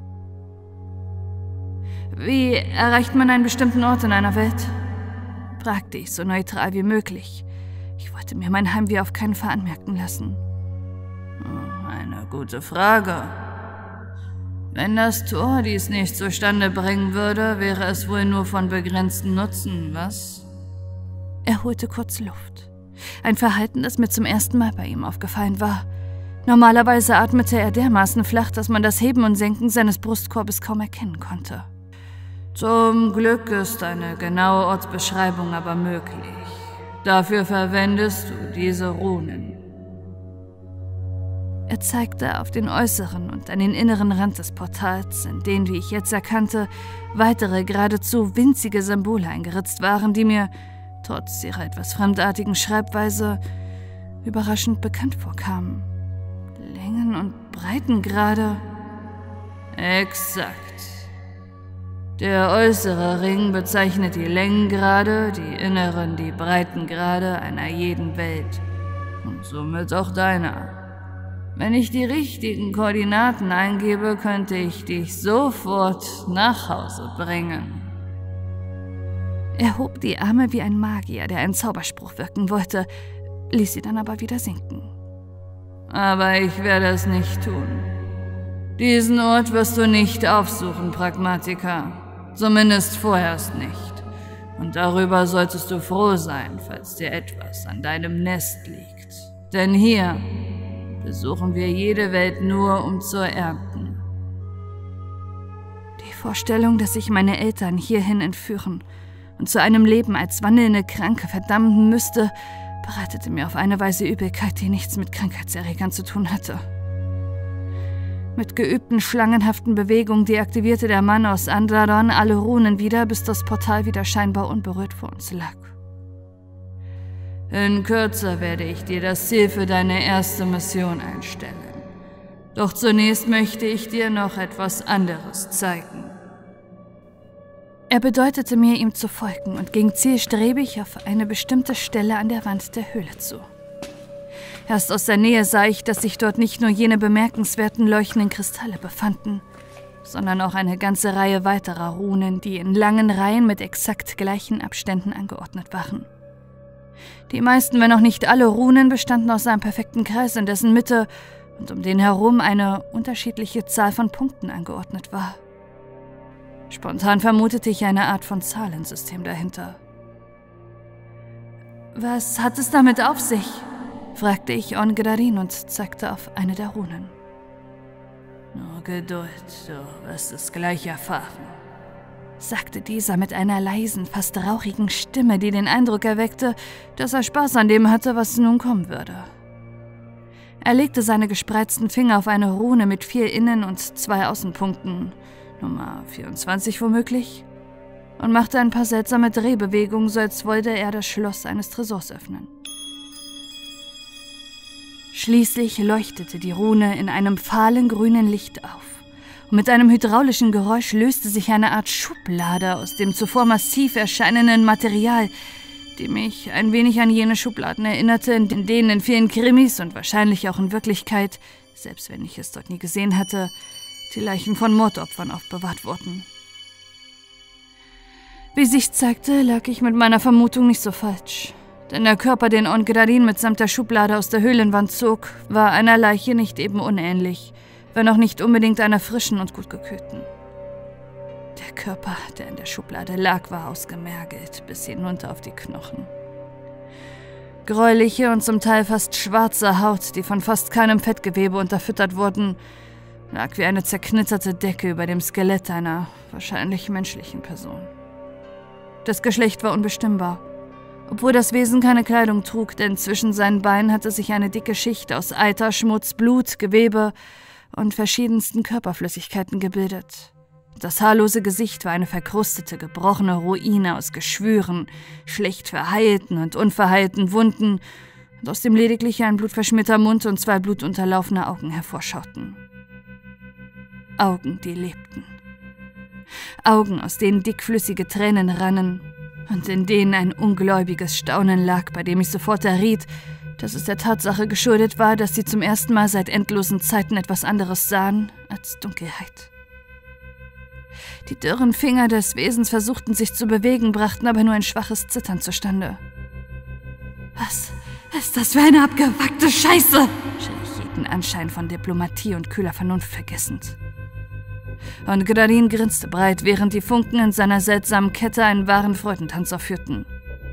Wie erreicht man einen bestimmten Ort in einer Welt? Fragte ich so neutral wie möglich. Ich wollte mir mein Heimweh auf keinen Fall anmerken lassen. Eine gute Frage. Wenn das Tor dies nicht zustande bringen würde, wäre es wohl nur von begrenztem Nutzen, was? Er holte kurz Luft. Ein Verhalten, das mir zum ersten Mal bei ihm aufgefallen war. Normalerweise atmete er dermaßen flach, dass man das Heben und Senken seines Brustkorbes kaum erkennen konnte. Zum Glück ist eine genaue Ortsbeschreibung aber möglich. Dafür verwendest du diese Runen. Er zeigte auf den äußeren und an den inneren Rand des Portals, in den, wie ich jetzt erkannte, weitere geradezu winzige Symbole eingeritzt waren, die mir, trotz ihrer etwas fremdartigen Schreibweise, überraschend bekannt vorkamen. Längen- und Breitengrade. Exakt. Der äußere Ring bezeichnet die Längengrade, die inneren die Breitengrade einer jeden Welt. Und somit auch deiner. Wenn ich die richtigen Koordinaten eingebe, könnte ich dich sofort nach Hause bringen. Er hob die Arme wie ein Magier, der einen Zauberspruch wirken wollte, ließ sie dann aber wieder sinken. Aber ich werde es nicht tun. Diesen Ort wirst du nicht aufsuchen, Pragmatiker. Zumindest vorerst nicht. Und darüber solltest du froh sein, falls dir etwas an deinem Nest liegt. Denn hier besuchen wir jede Welt nur, um zu ernten. Die Vorstellung, dass ich meine Eltern hierhin entführen und zu einem Leben als wandelnde Kranke verdammen müsste, bereitete mir auf eine Weise Übelkeit, die nichts mit Krankheitserregern zu tun hatte. Mit geübten, schlangenhaften Bewegungen deaktivierte der Mann aus Andradon alle Runen wieder, bis das Portal wieder scheinbar unberührt vor uns lag. In Kürze werde ich dir das Ziel für deine erste Mission einstellen. Doch zunächst möchte ich dir noch etwas anderes zeigen. Er bedeutete mir, ihm zu folgen und ging zielstrebig auf eine bestimmte Stelle an der Wand der Höhle zu. Erst aus der Nähe sah ich, dass sich dort nicht nur jene bemerkenswerten leuchtenden Kristalle befanden, sondern auch eine ganze Reihe weiterer Runen, die in langen Reihen mit exakt gleichen Abständen angeordnet waren. Die meisten, wenn auch nicht alle Runen, bestanden aus einem perfekten Kreis, in dessen Mitte und um den herum eine unterschiedliche Zahl von Punkten angeordnet war. Spontan vermutete ich eine Art von Zahlensystem dahinter. »Was hat es damit auf sich?« fragte ich Ongedarin und zeigte auf eine der Runen. »Nur Geduld, du wirst es gleich erfahren«, sagte dieser mit einer leisen, fast rauchigen Stimme, die den Eindruck erweckte, dass er Spaß an dem hatte, was nun kommen würde. Er legte seine gespreizten Finger auf eine Rune mit vier Innen- und zwei Außenpunkten, Nummer vierundzwanzig womöglich, und machte ein paar seltsame Drehbewegungen, so als wollte er das Schloss eines Tresors öffnen. Schließlich leuchtete die Rune in einem fahlen grünen Licht auf. Und mit einem hydraulischen Geräusch löste sich eine Art Schublade aus dem zuvor massiv erscheinenden Material, die mich ein wenig an jene Schubladen erinnerte, in denen in vielen Krimis und wahrscheinlich auch in Wirklichkeit, selbst wenn ich es dort nie gesehen hatte, die Leichen von Mordopfern aufbewahrt wurden. Wie sich zeigte, lag ich mit meiner Vermutung nicht so falsch. Denn der Körper, den Ongedarin mitsamt der Schublade aus der Höhlenwand zog, war einer Leiche nicht eben unähnlich, wenn auch nicht unbedingt einer frischen und gut gekühlten. Der Körper, der in der Schublade lag, war ausgemergelt bis hinunter auf die Knochen. Gräuliche und zum Teil fast schwarze Haut, die von fast keinem Fettgewebe unterfüttert wurden, lag wie eine zerknitterte Decke über dem Skelett einer wahrscheinlich menschlichen Person. Das Geschlecht war unbestimmbar, obwohl das Wesen keine Kleidung trug, denn zwischen seinen Beinen hatte sich eine dicke Schicht aus Eiter, Schmutz, Blut, Gewebe und verschiedensten Körperflüssigkeiten gebildet. Das haarlose Gesicht war eine verkrustete, gebrochene Ruine aus Geschwüren, schlecht verheilten und unverheilten Wunden, und aus dem lediglich ein blutverschmierter Mund und zwei blutunterlaufene Augen hervorschauten. Augen, die lebten. Augen, aus denen dickflüssige Tränen rannen und in denen ein ungläubiges Staunen lag, bei dem ich sofort erriet, dass es der Tatsache geschuldet war, dass sie zum ersten Mal seit endlosen Zeiten etwas anderes sahen als Dunkelheit. Die dürren Finger des Wesens versuchten sich zu bewegen, brachten aber nur ein schwaches Zittern zustande. »Was ist das für eine abgewackte Scheiße?« schrie ich jeden Anschein von Diplomatie und kühler Vernunft vergessend. Und Ongedarin grinste breit, während die Funken in seiner seltsamen Kette einen wahren Freudentanz aufführten.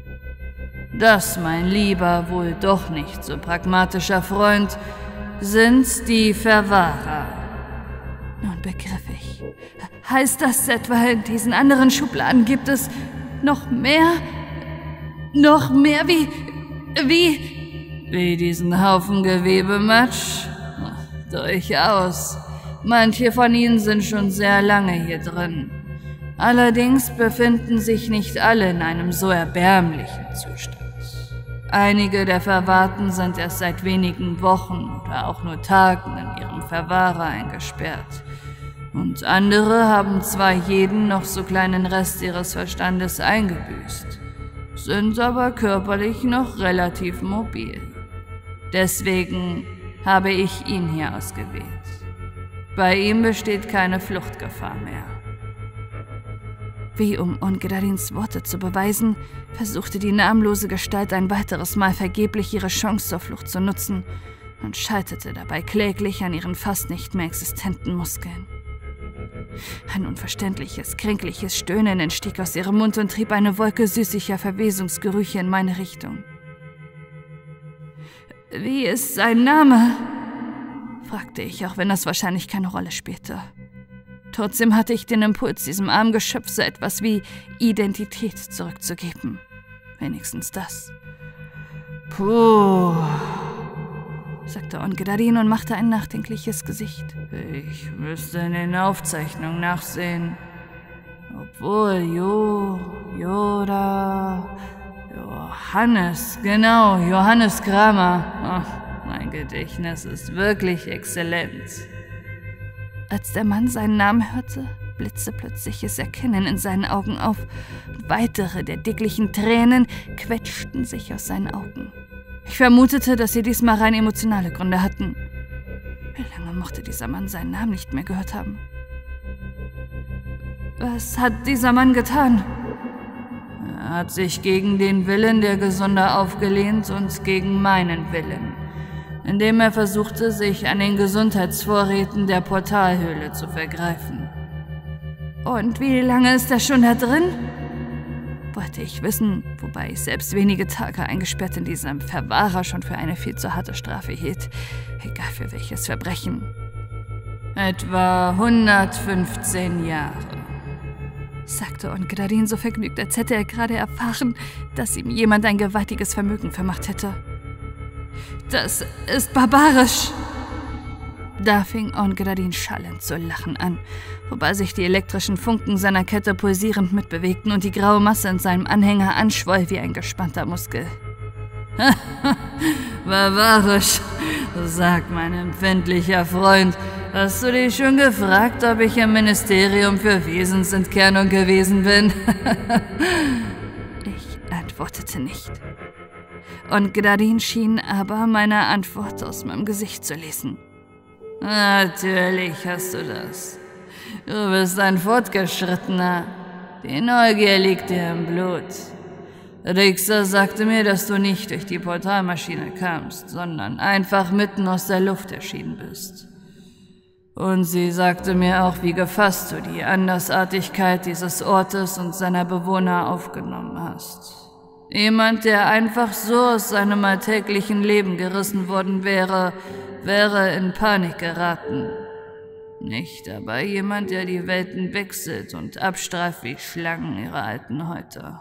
»Das, mein lieber, wohl doch nicht so pragmatischer Freund, sind die Verwahrer.« Nun begriff ich. Heißt das etwa, in diesen anderen Schubladen gibt es noch mehr? Noch mehr wie... wie... Wie diesen Haufen Gewebematsch? Durchaus. Manche von ihnen sind schon sehr lange hier drin. Allerdings befinden sich nicht alle in einem so erbärmlichen Zustand. Einige der Verwahrten sind erst seit wenigen Wochen oder auch nur Tagen in ihrem Verwahrer eingesperrt. Und andere haben zwar jeden noch so kleinen Rest ihres Verstandes eingebüßt, sind aber körperlich noch relativ mobil. Deswegen habe ich ihn hier ausgewählt. Bei ihm besteht keine Fluchtgefahr mehr. Wie um Ongedarins Worte zu beweisen, versuchte die namenlose Gestalt ein weiteres Mal vergeblich ihre Chance zur Flucht zu nutzen und scheiterte dabei kläglich an ihren fast nicht mehr existenten Muskeln. Ein unverständliches, kränkliches Stöhnen entstieg aus ihrem Mund und trieb eine Wolke süßlicher Verwesungsgerüche in meine Richtung. »Wie ist sein Name?« fragte ich, auch wenn das wahrscheinlich keine Rolle spielte. Trotzdem hatte ich den Impuls, diesem armen Geschöpf so etwas wie Identität zurückzugeben. Wenigstens das. »Puh«, sagte Ongedarin und machte ein nachdenkliches Gesicht. »Ich müsste in den Aufzeichnungen nachsehen. Obwohl, Jo, Joda, Johannes, genau, Johannes Kramer. Oh, mein Gedächtnis ist wirklich exzellent.« Als der Mann seinen Namen hörte, blitzte plötzliches Erkennen in seinen Augen auf und weitere der dicklichen Tränen quetschten sich aus seinen Augen. Ich vermutete, dass sie diesmal rein emotionale Gründe hatten. Wie lange mochte dieser Mann seinen Namen nicht mehr gehört haben? Was hat dieser Mann getan? Er hat sich gegen den Willen der Gesunder aufgelehnt und gegen meinen Willen, indem er versuchte, sich an den Gesundheitsvorräten der Portalhöhle zu vergreifen. Und wie lange ist er schon da drin? Wollte ich wissen, wobei ich selbst wenige Tage eingesperrt in diesem Verwahrer schon für eine viel zu harte Strafe hielt, egal für welches Verbrechen. Etwa hundertfünfzehn Jahre, sagte Ongedarin so vergnügt, als hätte er gerade erfahren, dass ihm jemand ein gewaltiges Vermögen vermacht hätte. Das ist barbarisch. Da fing Engadin schallend zu lachen an, wobei sich die elektrischen Funken seiner Kette pulsierend mitbewegten und die graue Masse in seinem Anhänger anschwoll wie ein gespannter Muskel. Barbarisch, sagt mein empfindlicher Freund. Hast du dich schon gefragt, ob ich im Ministerium für Wesensentkernung gewesen bin? Ich antwortete nicht. Engadin schien aber meine Antwort aus meinem Gesicht zu lesen. Natürlich hast du das. Du bist ein Fortgeschrittener. Die Neugier liegt dir im Blut. Rixer sagte mir, dass du nicht durch die Portalmaschine kamst, sondern einfach mitten aus der Luft erschienen bist. Und sie sagte mir auch, wie gefasst du die Andersartigkeit dieses Ortes und seiner Bewohner aufgenommen hast. Jemand, der einfach so aus seinem alltäglichen Leben gerissen worden wäre, wäre in Panik geraten. Nicht aber jemand, der die Welten wechselt und abstreift wie Schlangen ihre alten Häute.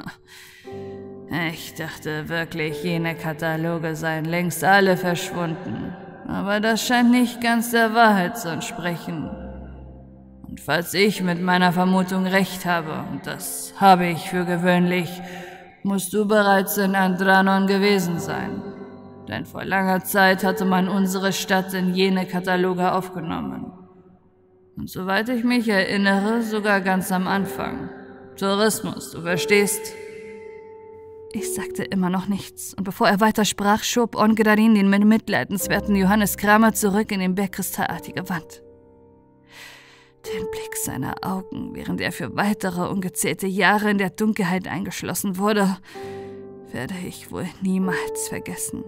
Ich dachte wirklich, jene Kataloge seien längst alle verschwunden. Aber das scheint nicht ganz der Wahrheit zu entsprechen. Und falls ich mit meiner Vermutung recht habe, und das habe ich für gewöhnlich, musst du bereits in Andranon gewesen sein. Denn vor langer Zeit hatte man unsere Stadt in jene Kataloge aufgenommen. Und soweit ich mich erinnere, sogar ganz am Anfang. Tourismus, du verstehst? Ich sagte immer noch nichts, und bevor er weitersprach, schob Engadin den mitleidenswerten Johannes Kramer zurück in den bergkristallartige Wand. Den Blick seiner Augen, während er für weitere ungezählte Jahre in der Dunkelheit eingeschlossen wurde, werde ich wohl niemals vergessen.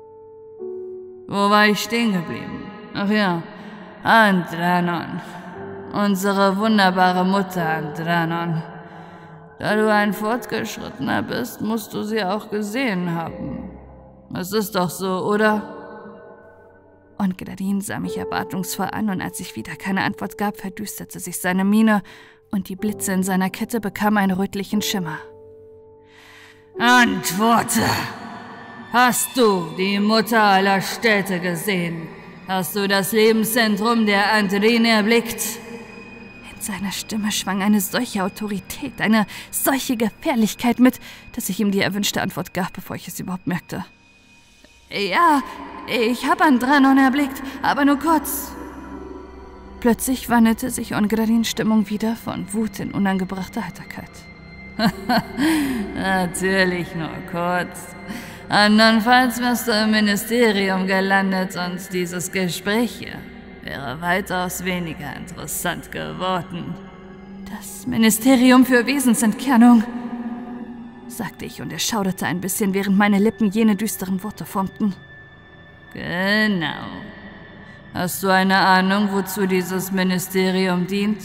Wo war ich stehen geblieben? Ach ja, Andranon. Unsere wunderbare Mutter Andranon. Da du ein Fortgeschrittener bist, musst du sie auch gesehen haben. Es ist doch so, oder? Engadin sah mich erwartungsvoll an, und als ich wieder keine Antwort gab, verdüsterte sich seine Miene und die Blitze in seiner Kette bekamen einen rötlichen Schimmer. Antworte! Hast du die Mutter aller Städte gesehen? Hast du das Lebenszentrum der Andrine erblickt? In seiner Stimme schwang eine solche Autorität, eine solche Gefährlichkeit mit, dass ich ihm die erwünschte Antwort gab, bevor ich es überhaupt merkte. Ja, ich habe Andranon erblickt, aber nur kurz. Plötzlich wandelte sich Engadins Stimmung wieder von Wut in unangebrachte Heiterkeit. Natürlich nur kurz. Andernfalls wärst du im Ministerium gelandet und dieses Gespräch hier wäre weitaus weniger interessant geworden. Das Ministerium für Wesensentkernung, sagte ich, und er schauderte ein bisschen, während meine Lippen jene düsteren Worte formten. Genau. Hast du eine Ahnung, wozu dieses Ministerium dient?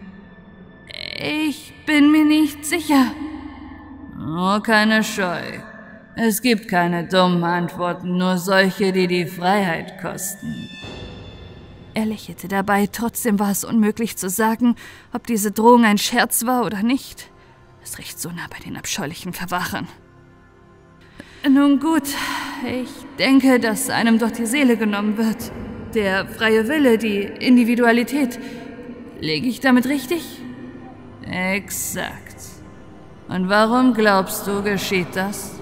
Ich bin mir nicht sicher. Oh, keine Scheu. Es gibt keine dummen Antworten, nur solche, die die Freiheit kosten. Er lächelte dabei, trotzdem war es unmöglich zu sagen, ob diese Drohung ein Scherz war oder nicht. Es riecht so nah bei den abscheulichen Verwachern. Nun gut, ich denke, dass einem doch die Seele genommen wird. Der freie Wille, die Individualität. Liege ich damit richtig? Exakt. Und warum glaubst du, geschieht das?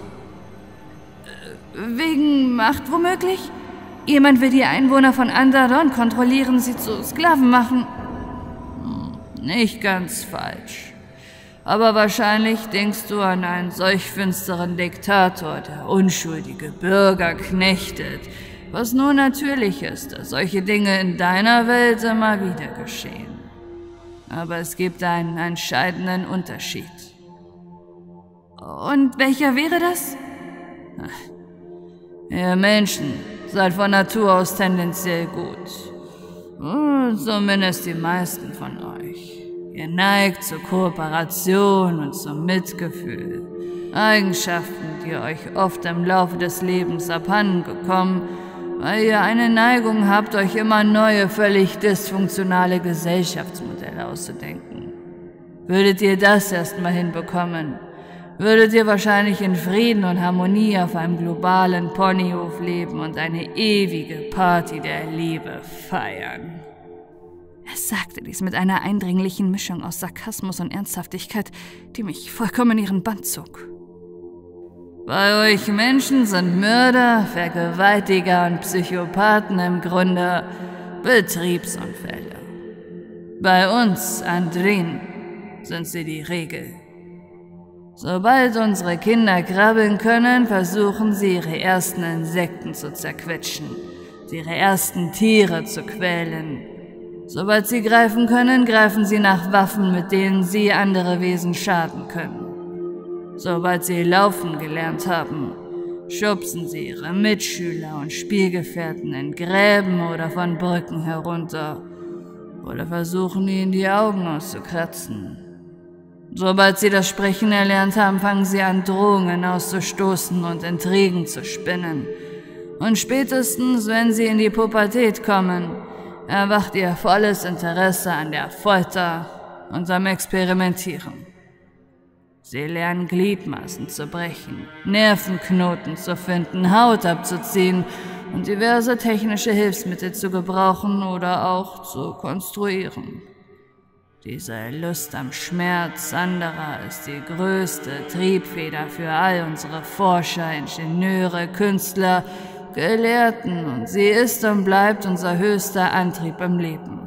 Wegen Macht womöglich? Jemand will die Einwohner von Andranon kontrollieren, sie zu Sklaven machen. Hm, nicht ganz falsch. Aber wahrscheinlich denkst du an einen solch finsteren Diktator, der unschuldige Bürger knechtet, was nur natürlich ist, dass solche Dinge in deiner Welt immer wieder geschehen. Aber es gibt einen entscheidenden Unterschied. Und welcher wäre das? Ihr Menschen seid von Natur aus tendenziell gut. Zumindest die meisten von euch. Ihr neigt zur Kooperation und zum Mitgefühl. Eigenschaften, die euch oft im Laufe des Lebens abhanden gekommen, weil ihr eine Neigung habt, euch immer neue, völlig dysfunktionale Gesellschaftsmodelle auszudenken. Würdet ihr das erstmal hinbekommen, würdet ihr wahrscheinlich in Frieden und Harmonie auf einem globalen Ponyhof leben und eine ewige Party der Liebe feiern. Er sagte dies mit einer eindringlichen Mischung aus Sarkasmus und Ernsthaftigkeit, die mich vollkommen in ihren Bann zog. Bei euch Menschen sind Mörder, Vergewaltiger und Psychopathen im Grunde Betriebsunfälle. Bei uns, Andreen, sind sie die Regel. Sobald unsere Kinder krabbeln können, versuchen sie, ihre ersten Insekten zu zerquetschen, ihre ersten Tiere zu quälen. Sobald sie greifen können, greifen sie nach Waffen, mit denen sie andere Wesen schaden können. Sobald sie laufen gelernt haben, schubsen sie ihre Mitschüler und Spielgefährten in Gräben oder von Brücken herunter oder versuchen ihnen die Augen auszukratzen. Sobald sie das Sprechen erlernt haben, fangen sie an, Drohungen auszustoßen und Intrigen zu spinnen. Und spätestens, wenn sie in die Pubertät kommen, erwacht ihr volles Interesse an der Folter und am Experimentieren. Sie lernen Gliedmaßen zu brechen, Nervenknoten zu finden, Haut abzuziehen und diverse technische Hilfsmittel zu gebrauchen oder auch zu konstruieren. Diese Lust am Schmerz anderer ist die größte Triebfeder für all unsere Forscher, Ingenieure, Künstler, Gelehrten, und sie ist und bleibt unser höchster Antrieb im Leben.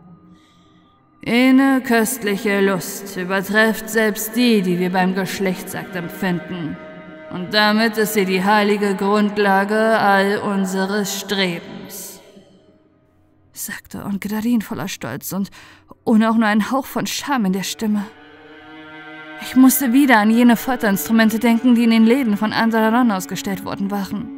Jene köstliche Lust übertrifft selbst die, die wir beim Geschlechtsakt empfinden. Und damit ist sie die heilige Grundlage all unseres Strebens, sagte Onkel Darin voller Stolz und ohne auch nur einen Hauch von Scham in der Stimme. Ich musste wieder an jene Folterinstrumente denken, die in den Läden von Andalaron ausgestellt worden waren.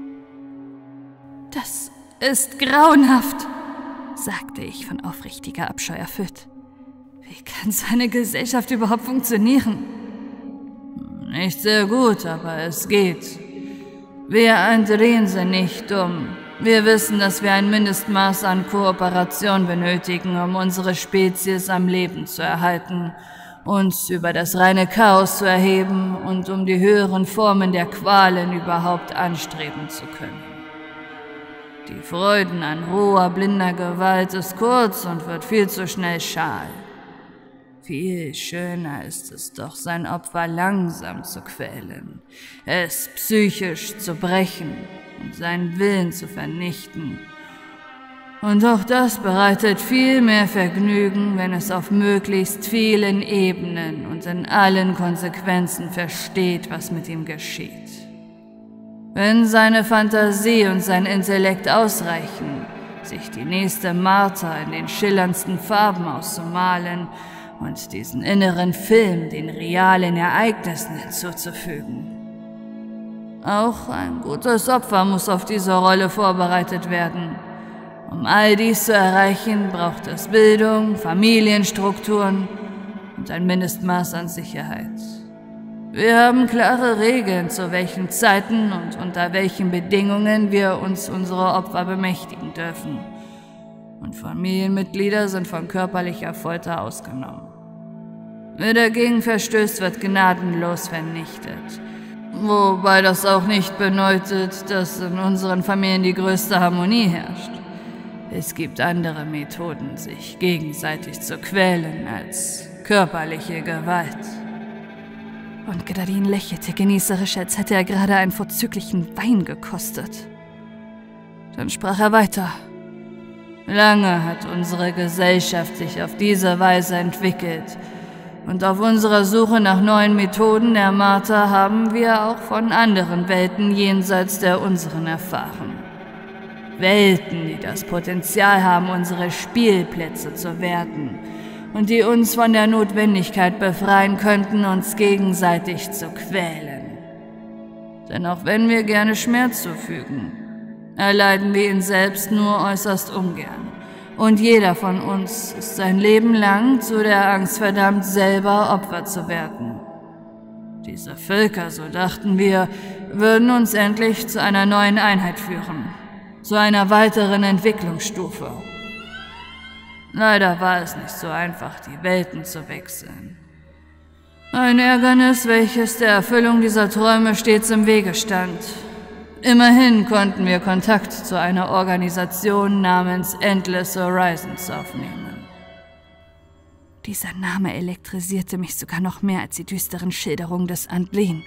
Das ist grauenhaft, sagte ich, von aufrichtiger Abscheu erfüllt. Wie kann so eine Gesellschaft überhaupt funktionieren? Nicht sehr gut, aber es geht. Wir Andreen sind nicht dumm. Wir wissen, dass wir ein Mindestmaß an Kooperation benötigen, um unsere Spezies am Leben zu erhalten, uns über das reine Chaos zu erheben und um die höheren Formen der Qualen überhaupt anstreben zu können. Die Freuden an roher, blinder Gewalt ist kurz und wird viel zu schnell schal. Viel schöner ist es doch, sein Opfer langsam zu quälen, es psychisch zu brechen und seinen Willen zu vernichten. Und auch das bereitet viel mehr Vergnügen, wenn es auf möglichst vielen Ebenen und in allen Konsequenzen versteht, was mit ihm geschieht. Wenn seine Fantasie und sein Intellekt ausreichen, sich die nächste Marter in den schillerndsten Farben auszumalen und diesen inneren Film den realen Ereignissen hinzuzufügen. Auch ein gutes Opfer muss auf diese Rolle vorbereitet werden. Um all dies zu erreichen, braucht es Bildung, Familienstrukturen und ein Mindestmaß an Sicherheit. Wir haben klare Regeln, zu welchen Zeiten und unter welchen Bedingungen wir uns unserer Opfer bemächtigen dürfen. Und Familienmitglieder sind von körperlicher Folter ausgenommen. Wer dagegen verstößt, wird gnadenlos vernichtet. Wobei das auch nicht bedeutet, dass in unseren Familien die größte Harmonie herrscht. Es gibt andere Methoden, sich gegenseitig zu quälen, als körperliche Gewalt. Und Darin lächelte genießerisch, als hätte er gerade einen vorzüglichen Wein gekostet. Dann sprach er weiter. Lange hat unsere Gesellschaft sich auf diese Weise entwickelt. Und auf unserer Suche nach neuen Methoden der Marter haben wir auch von anderen Welten jenseits der unseren erfahren. Welten, die das Potenzial haben, unsere Spielplätze zu werden und die uns von der Notwendigkeit befreien könnten, uns gegenseitig zu quälen. Denn auch wenn wir gerne Schmerz zufügen, erleiden wir ihn selbst nur äußerst ungern. Und jeder von uns ist sein Leben lang zu der Angst verdammt, selber Opfer zu werden. Diese Völker, so dachten wir, würden uns endlich zu einer neuen Einheit führen, zu einer weiteren Entwicklungsstufe. Leider war es nicht so einfach, die Welten zu wechseln. Ein Ärgernis, welches der Erfüllung dieser Träume stets im Wege stand. Immerhin konnten wir Kontakt zu einer Organisation namens Endless Horizons aufnehmen. Dieser Name elektrisierte mich sogar noch mehr als die düsteren Schilderungen des Antlin.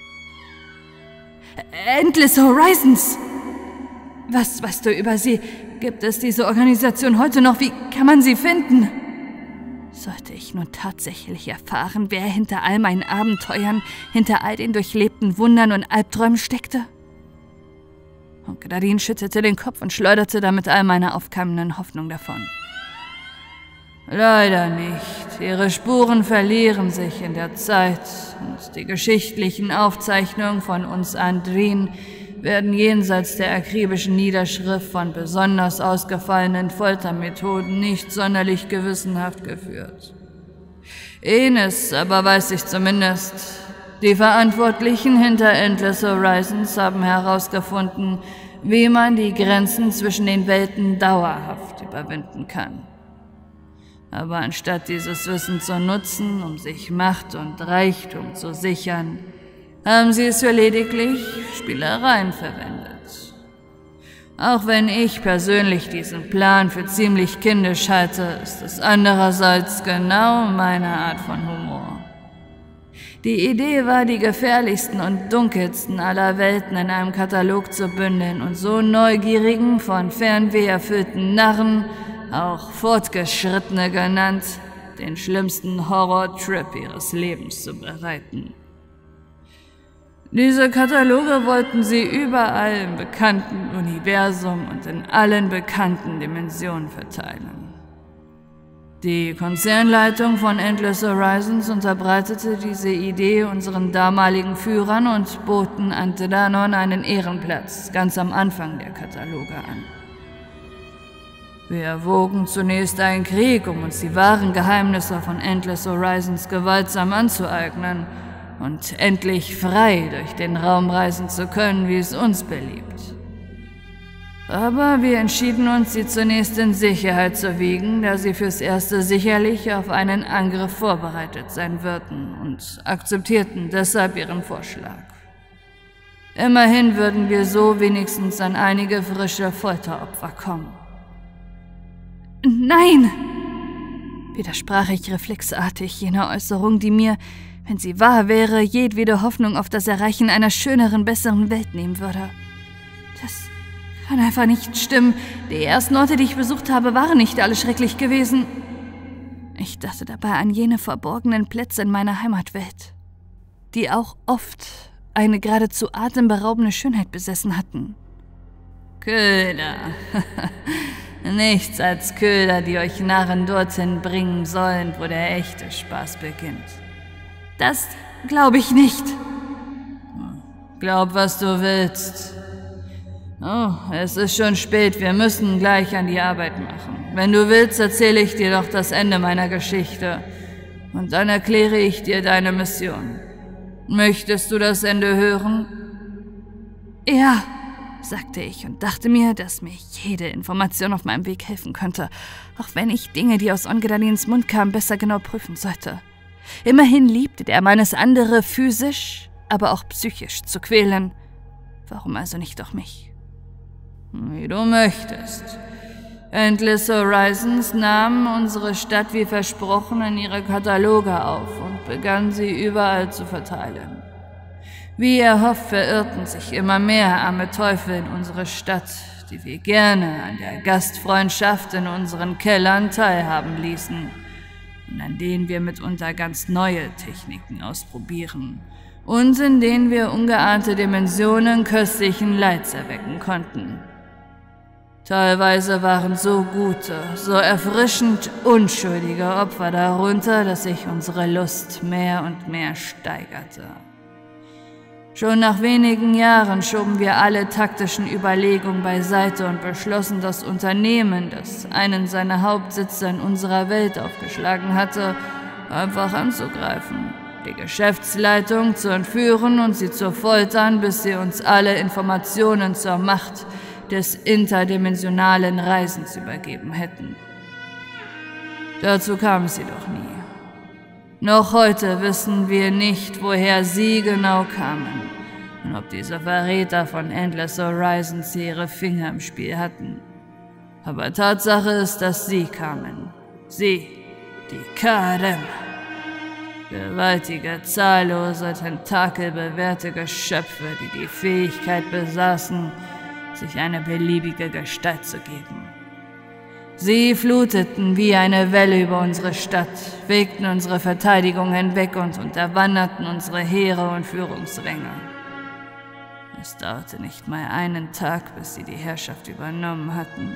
Endless Horizons! Was weißt du über sie? Gibt es diese Organisation heute noch? Wie kann man sie finden? Sollte ich nun tatsächlich erfahren, wer hinter all meinen Abenteuern, hinter all den durchlebten Wundern und Albträumen steckte? Onkel Nadine schüttelte den Kopf und schleuderte damit all meine aufkeimenden Hoffnungen davon. Leider nicht. Ihre Spuren verlieren sich in der Zeit und die geschichtlichen Aufzeichnungen von uns Andrin werden jenseits der akribischen Niederschrift von besonders ausgefallenen Foltermethoden nicht sonderlich gewissenhaft geführt. Eines aber weiß ich zumindest. Die Verantwortlichen hinter Endless Horizons haben herausgefunden, wie man die Grenzen zwischen den Welten dauerhaft überwinden kann. Aber anstatt dieses Wissen zu nutzen, um sich Macht und Reichtum zu sichern, haben sie es für lediglich Spielereien verwendet. Auch wenn ich persönlich diesen Plan für ziemlich kindisch halte, ist es andererseits genau meine Art von Humor. Die Idee war, die gefährlichsten und dunkelsten aller Welten in einem Katalog zu bündeln und so neugierigen, von Fernweh erfüllten Narren, auch Fortgeschrittene genannt, den schlimmsten Horror-Trip ihres Lebens zu bereiten. Diese Kataloge wollten sie überall im bekannten Universum und in allen bekannten Dimensionen verteilen. Die Konzernleitung von Endless Horizons unterbreitete diese Idee unseren damaligen Führern und boten Antedanon einen Ehrenplatz ganz am Anfang der Kataloge an. Wir erwogen zunächst einen Krieg, um uns die wahren Geheimnisse von Endless Horizons gewaltsam anzueignen und endlich frei durch den Raum reisen zu können, wie es uns beliebt. Aber wir entschieden uns, sie zunächst in Sicherheit zu wiegen, da sie fürs Erste sicherlich auf einen Angriff vorbereitet sein würden und akzeptierten deshalb ihren Vorschlag. Immerhin würden wir so wenigstens an einige frische Folteropfer kommen. Nein! Widersprach ich reflexartig jener Äußerung, die mir, wenn sie wahr wäre, jedwede Hoffnung auf das Erreichen einer schöneren, besseren Welt nehmen würde. Das kann einfach nicht stimmen. Die ersten Orte, die ich besucht habe, waren nicht alle schrecklich gewesen. Ich dachte dabei an jene verborgenen Plätze in meiner Heimatwelt, die auch oft eine geradezu atemberaubende Schönheit besessen hatten. Köder. Nichts als Köder, die euch Narren dorthin bringen sollen, wo der echte Spaß beginnt. Das glaube ich nicht. Glaub, was du willst. Oh, es ist schon spät, wir müssen gleich an die Arbeit machen. Wenn du willst, erzähle ich dir doch das Ende meiner Geschichte. Und dann erkläre ich dir deine Mission. Möchtest du das Ende hören? Ja, sagte ich und dachte mir, dass mir jede Information auf meinem Weg helfen könnte, auch wenn ich Dinge, die aus Onkel Nadines Mund kamen, besser genau prüfen sollte. Immerhin liebte der meines andere physisch, aber auch psychisch zu quälen. Warum also nicht auch mich? Wie du möchtest. Endless Horizons nahmen unsere Stadt wie versprochen in ihre Kataloge auf und begannen sie überall zu verteilen. Wie erhofft verirrten sich immer mehr arme Teufel in unsere Stadt, die wir gerne an der Gastfreundschaft in unseren Kellern teilhaben ließen und an denen wir mitunter ganz neue Techniken ausprobieren und in denen wir ungeahnte Dimensionen köstlichen Leids erwecken konnten. Teilweise waren so gute, so erfrischend unschuldige Opfer darunter, dass sich unsere Lust mehr und mehr steigerte. Schon nach wenigen Jahren schoben wir alle taktischen Überlegungen beiseite und beschlossen, das Unternehmen, das einen seiner Hauptsitze in unserer Welt aufgeschlagen hatte, einfach anzugreifen, die Geschäftsleitung zu entführen und sie zu foltern, bis sie uns alle Informationen zur Macht des interdimensionalen Reisens übergeben hätten. Dazu kam es jedoch nie. Noch heute wissen wir nicht, woher sie genau kamen und ob diese Verräter von Endless Horizons ihre Finger im Spiel hatten. Aber Tatsache ist, dass sie kamen. Sie, die K R I M. Gewaltige, zahllose, tentakelbewehrte Geschöpfe, die die Fähigkeit besaßen, sich eine beliebige Gestalt zu geben. Sie fluteten wie eine Welle über unsere Stadt, fegten unsere Verteidigung hinweg und unterwanderten unsere Heere und Führungsränge. Es dauerte nicht mal einen Tag, bis sie die Herrschaft übernommen hatten.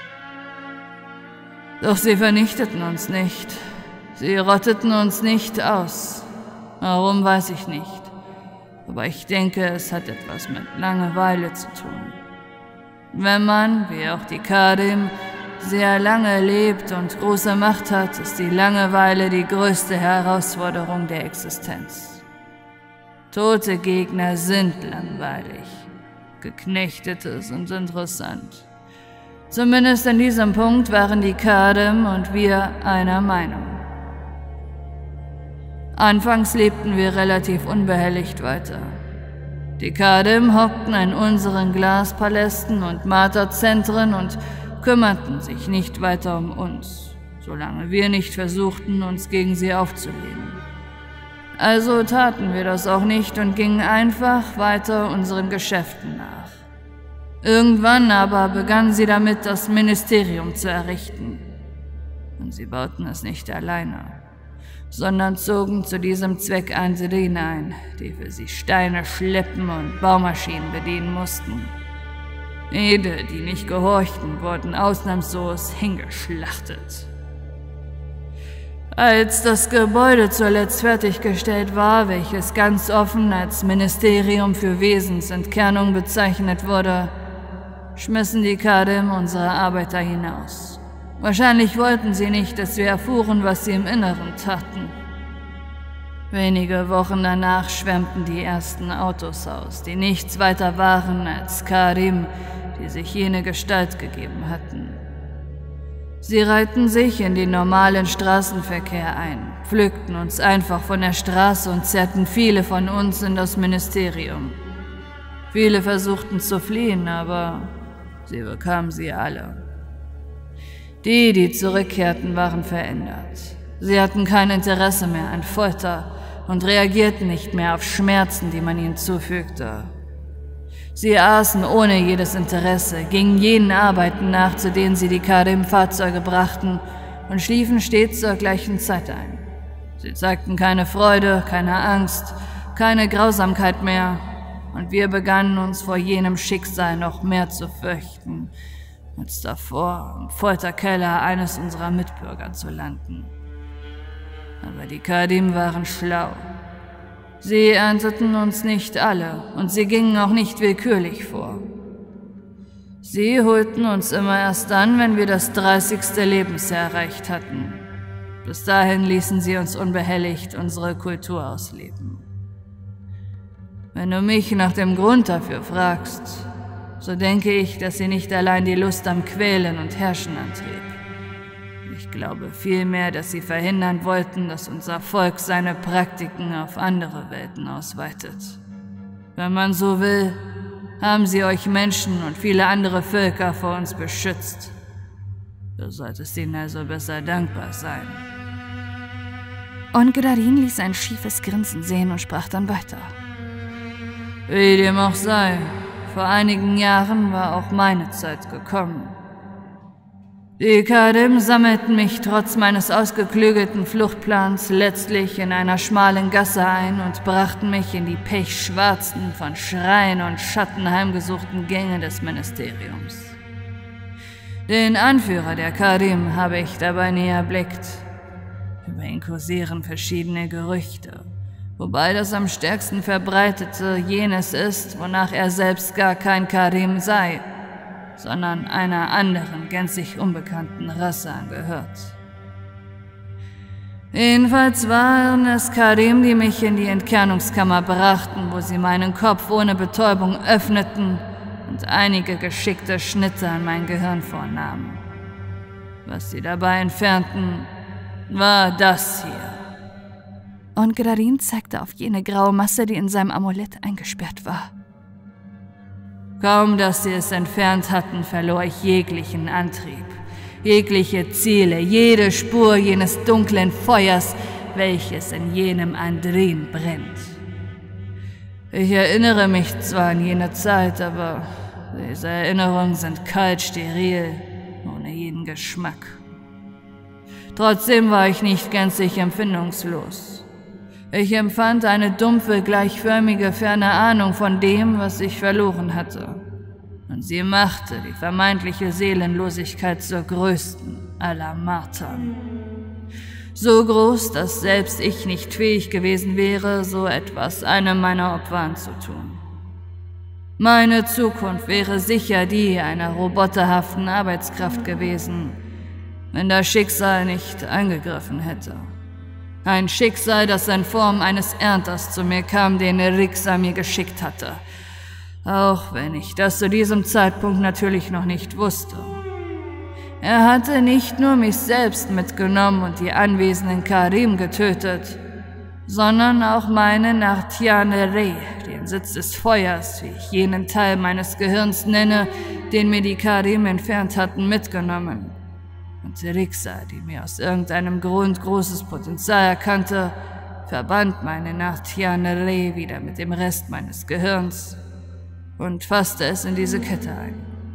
Doch sie vernichteten uns nicht. Sie rotteten uns nicht aus. Warum, weiß ich nicht. Aber ich denke, es hat etwas mit Langeweile zu tun. Wenn man, wie auch die K R I M, sehr lange lebt und große Macht hat, ist die Langeweile die größte Herausforderung der Existenz. Tote Gegner sind langweilig. Geknechtete sind interessant. Zumindest an diesem Punkt waren die K R I M und wir einer Meinung. Anfangs lebten wir relativ unbehelligt weiter. Die K R I M hockten in unseren Glaspalästen und Marterzentren und kümmerten sich nicht weiter um uns, solange wir nicht versuchten, uns gegen sie aufzulehnen. Also taten wir das auch nicht und gingen einfach weiter unseren Geschäften nach. Irgendwann aber begannen sie damit, das Ministerium zu errichten. Und sie bauten es nicht alleine, sondern zogen zu diesem Zweck Andrine ein, die für sie Steine schleppen und Baumaschinen bedienen mussten. Jede, die nicht gehorchten, wurden ausnahmslos hingeschlachtet. Als das Gebäude zuletzt fertiggestellt war, welches ganz offen als Ministerium für Wesensentkernung bezeichnet wurde, schmissen die K R I M unsere Arbeiter hinaus. Wahrscheinlich wollten sie nicht, dass wir erfuhren, was sie im Inneren taten. Wenige Wochen danach schwemmten die ersten Autos aus, die nichts weiter waren als K R I M, die sich jene Gestalt gegeben hatten. Sie reihten sich in den normalen Straßenverkehr ein, pflückten uns einfach von der Straße und zerrten viele von uns in das Ministerium. Viele versuchten zu fliehen, aber sie bekamen sie alle. Die, die zurückkehrten, waren verändert. Sie hatten kein Interesse mehr an Folter und reagierten nicht mehr auf Schmerzen, die man ihnen zufügte. Sie aßen ohne jedes Interesse, gingen jenen Arbeiten nach, zu denen sie die K R I M-Fahrzeuge brachten, und schliefen stets zur gleichen Zeit ein. Sie zeigten keine Freude, keine Angst, keine Grausamkeit mehr, und wir begannen uns vor jenem Schicksal noch mehr zu fürchten, als davor im Folterkeller eines unserer Mitbürger zu landen. Aber die K R I M waren schlau. Sie ernteten uns nicht alle und sie gingen auch nicht willkürlich vor. Sie holten uns immer erst dann, wenn wir das dreißigste Lebensjahr erreicht hatten. Bis dahin ließen sie uns unbehelligt unsere Kultur ausleben. Wenn du mich nach dem Grund dafür fragst, so denke ich, dass sie nicht allein die Lust am Quälen und Herrschen antrieb. Ich glaube vielmehr, dass sie verhindern wollten, dass unser Volk seine Praktiken auf andere Welten ausweitet. Wenn man so will, haben sie euch Menschen und viele andere Völker vor uns beschützt. Du solltest ihnen also besser dankbar sein. Ongedarin ließ ein schiefes Grinsen sehen und sprach dann weiter. Wie dem auch sei, vor einigen Jahren war auch meine Zeit gekommen. Die K R I M sammelten mich trotz meines ausgeklügelten Fluchtplans letztlich in einer schmalen Gasse ein und brachten mich in die pechschwarzen, von Schreien und Schatten heimgesuchten Gänge des Ministeriums. Den Anführer der K R I M habe ich dabei nie erblickt. Über ihn kursieren verschiedene Gerüchte, wobei das am stärksten verbreitete jenes ist, wonach er selbst gar kein K R I M sei, sondern einer anderen, gänzlich unbekannten Rasse angehört. Jedenfalls waren es K R I M, die mich in die Entkernungskammer brachten, wo sie meinen Kopf ohne Betäubung öffneten und einige geschickte Schnitte an mein Gehirn vornahmen. Was sie dabei entfernten, war das hier. Ongrarin zeigte auf jene graue Masse, die in seinem Amulett eingesperrt war. Kaum, dass sie es entfernt hatten, verlor ich jeglichen Antrieb, jegliche Ziele, jede Spur jenes dunklen Feuers, welches in jenem Andrin brennt. Ich erinnere mich zwar an jene Zeit, aber diese Erinnerungen sind kalt, steril, ohne jeden Geschmack. Trotzdem war ich nicht gänzlich empfindungslos. Ich empfand eine dumpfe, gleichförmige, ferne Ahnung von dem, was ich verloren hatte. Und sie machte die vermeintliche Seelenlosigkeit zur größten aller Martern. So groß, dass selbst ich nicht fähig gewesen wäre, so etwas einem meiner Opfer anzutun. Meine Zukunft wäre sicher die einer roboterhaften Arbeitskraft gewesen, wenn das Schicksal nicht eingegriffen hätte. Ein Schicksal, das in Form eines Ernters zu mir kam, den Rixa mir geschickt hatte. Auch wenn ich das zu diesem Zeitpunkt natürlich noch nicht wusste. Er hatte nicht nur mich selbst mitgenommen und die anwesenden Karim getötet, sondern auch meinen Nartiane-Re, den Sitz des Feuers, wie ich jenen Teil meines Gehirns nenne, den mir die Karim entfernt hatten, mitgenommen. Und Rixa, die mir aus irgendeinem Grund großes Potenzial erkannte, verband meine Nartiane-Re wieder mit dem Rest meines Gehirns und fasste es in diese Kette ein.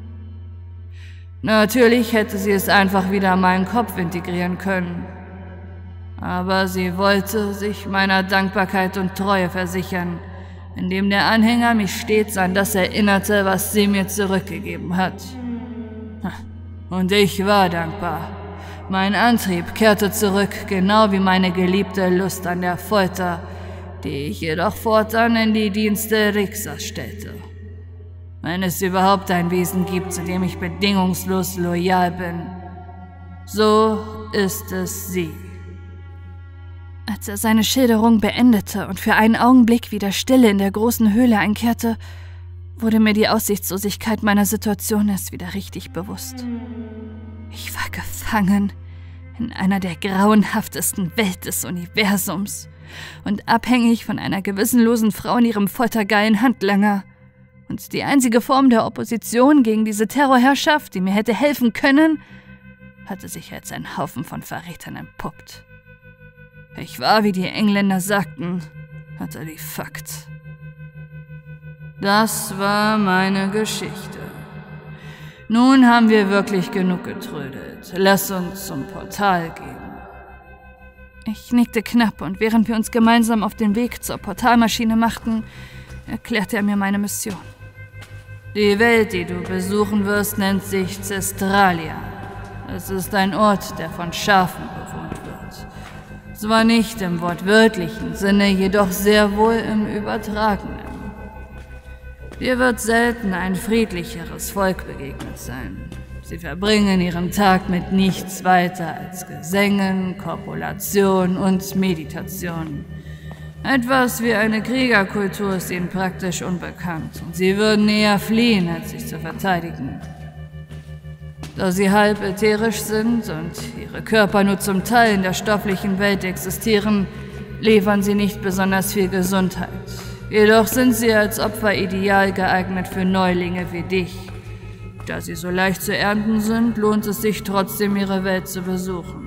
Natürlich hätte sie es einfach wieder in meinen Kopf integrieren können, aber sie wollte sich meiner Dankbarkeit und Treue versichern, indem der Anhänger mich stets an das erinnerte, was sie mir zurückgegeben hat. Und ich war dankbar. Mein Antrieb kehrte zurück, genau wie meine geliebte Lust an der Folter, die ich jedoch fortan in die Dienste Rixas stellte. Wenn es überhaupt ein Wesen gibt, zu dem ich bedingungslos loyal bin, so ist es sie. Als er seine Schilderung beendete und für einen Augenblick wieder Stille in der großen Höhle einkehrte, wurde mir die Aussichtslosigkeit meiner Situation erst wieder richtig bewusst. Ich war gefangen in einer der grauenhaftesten Welt des Universums und abhängig von einer gewissenlosen Frau und ihrem foltergeilen Handlanger. Und die einzige Form der Opposition gegen diese Terrorherrschaft, die mir hätte helfen können, hatte sich als ein Haufen von Verrätern entpuppt. Ich war, wie die Engländer sagten, hatte die Fakt. Das war meine Geschichte. Nun haben wir wirklich genug getrödelt. Lass uns zum Portal gehen. Ich nickte knapp und während wir uns gemeinsam auf den Weg zur Portalmaschine machten, erklärte er mir meine Mission. Die Welt, die du besuchen wirst, nennt sich Zestralia. Es ist ein Ort, der von Schafen bewohnt wird. Zwar nicht im wortwörtlichen Sinne, jedoch sehr wohl im übertragenen. Dir wird selten ein friedlicheres Volk begegnet sein. Sie verbringen ihren Tag mit nichts weiter als Gesängen, Korpulation und Meditation. Etwas wie eine Kriegerkultur ist ihnen praktisch unbekannt und sie würden eher fliehen, als sich zu verteidigen. Da sie halb ätherisch sind und ihre Körper nur zum Teil in der stofflichen Welt existieren, liefern sie nicht besonders viel Gesundheit. Jedoch sind sie als Opfer ideal geeignet für Neulinge wie dich. Da sie so leicht zu ernten sind, lohnt es sich trotzdem, ihre Welt zu besuchen.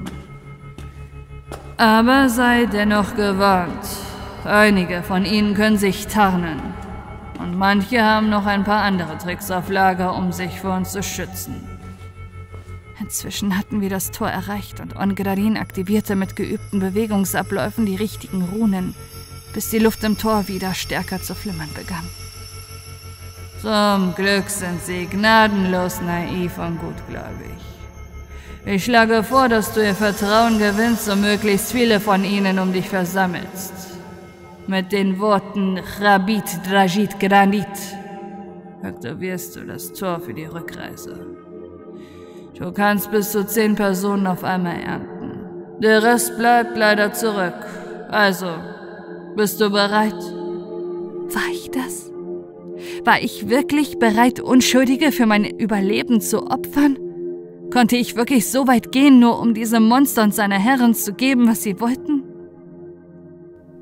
Aber sei dennoch gewarnt. Einige von ihnen können sich tarnen. Und manche haben noch ein paar andere Tricks auf Lager, um sich vor uns zu schützen. Inzwischen hatten wir das Tor erreicht und Ongrarin aktivierte mit geübten Bewegungsabläufen die richtigen Runen, bis die Luft im Tor wieder stärker zu flimmern begann. Zum Glück sind sie gnadenlos naiv und gutgläubig. Ich schlage vor, dass du ihr Vertrauen gewinnst und möglichst viele von ihnen um dich versammelst. Mit den Worten Rabit Drajit Granit aktivierst du das Tor für die Rückreise. Du kannst bis zu zehn Personen auf einmal ernten. Der Rest bleibt leider zurück. Also, bist du bereit? War ich das? War ich wirklich bereit, Unschuldige für mein Überleben zu opfern? Konnte ich wirklich so weit gehen, nur um diesem Monster und seiner Herren zu geben, was sie wollten?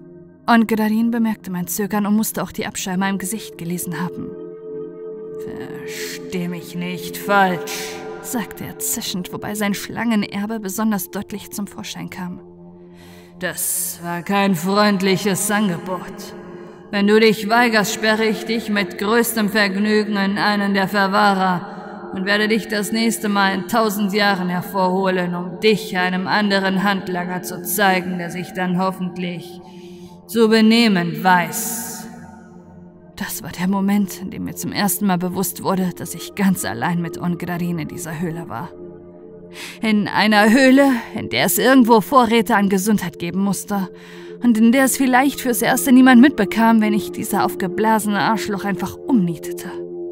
Ongrarin bemerkte mein Zögern und musste auch die Abscheu in meinem Gesicht gelesen haben. »Versteh mich nicht falsch«, sagte er zischend, wobei sein Schlangenerbe besonders deutlich zum Vorschein kam. »Das war kein freundliches Angebot. Wenn du dich weigerst, sperre ich dich mit größtem Vergnügen in einen der Verwahrer und werde dich das nächste Mal in tausend Jahren hervorholen, um dich einem anderen Handlanger zu zeigen, der sich dann hoffentlich zu benehmen weiß.« Das war der Moment, in dem mir zum ersten Mal bewusst wurde, dass ich ganz allein mit Ongrarin in dieser Höhle war. In einer Höhle, in der es irgendwo Vorräte an Gesundheit geben musste und in der es vielleicht fürs Erste niemand mitbekam, wenn ich dieser aufgeblasene Arschloch einfach umnietete.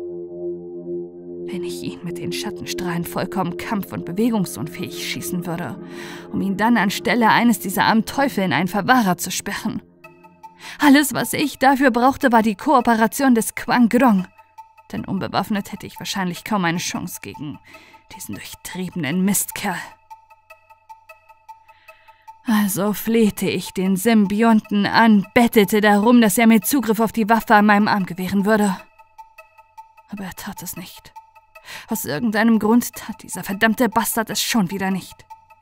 Wenn ich ihn mit den Schattenstrahlen vollkommen kampf- und bewegungsunfähig schießen würde, um ihn dann anstelle eines dieser armen Teufel in einen Verwahrer zu sperren. Alles, was ich dafür brauchte, war die Kooperation des Quangrong, denn unbewaffnet hätte ich wahrscheinlich kaum eine Chance gegen diesen durchtriebenen Mistkerl. Also flehte ich den Symbionten an, bettelte darum, dass er mir Zugriff auf die Waffe an meinem Arm gewähren würde. Aber er tat es nicht. Aus irgendeinem Grund tat dieser verdammte Bastard es schon wieder nicht.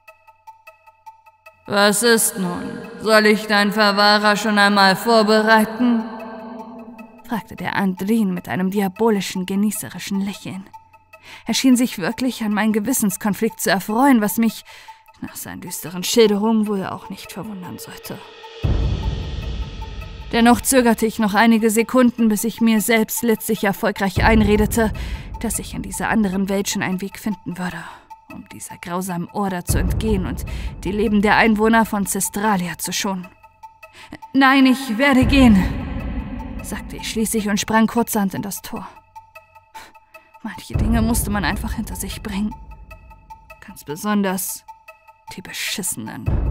»Was ist nun? Soll ich deinen Verwahrer schon einmal vorbereiten?« fragte der Andrin mit einem diabolischen, genießerischen Lächeln. Er schien sich wirklich an meinen Gewissenskonflikt zu erfreuen, was mich nach seinen düsteren Schilderungen wohl auch nicht verwundern sollte. Dennoch zögerte ich noch einige Sekunden, bis ich mir selbst letztlich erfolgreich einredete, dass ich in dieser anderen Welt schon einen Weg finden würde, um dieser grausamen Order zu entgehen und die Leben der Einwohner von Cestralia zu schonen. »Nein, ich werde gehen«, sagte ich schließlich und sprang kurzerhand in das Tor. Manche Dinge musste man einfach hinter sich bringen. Ganz besonders die beschissenen.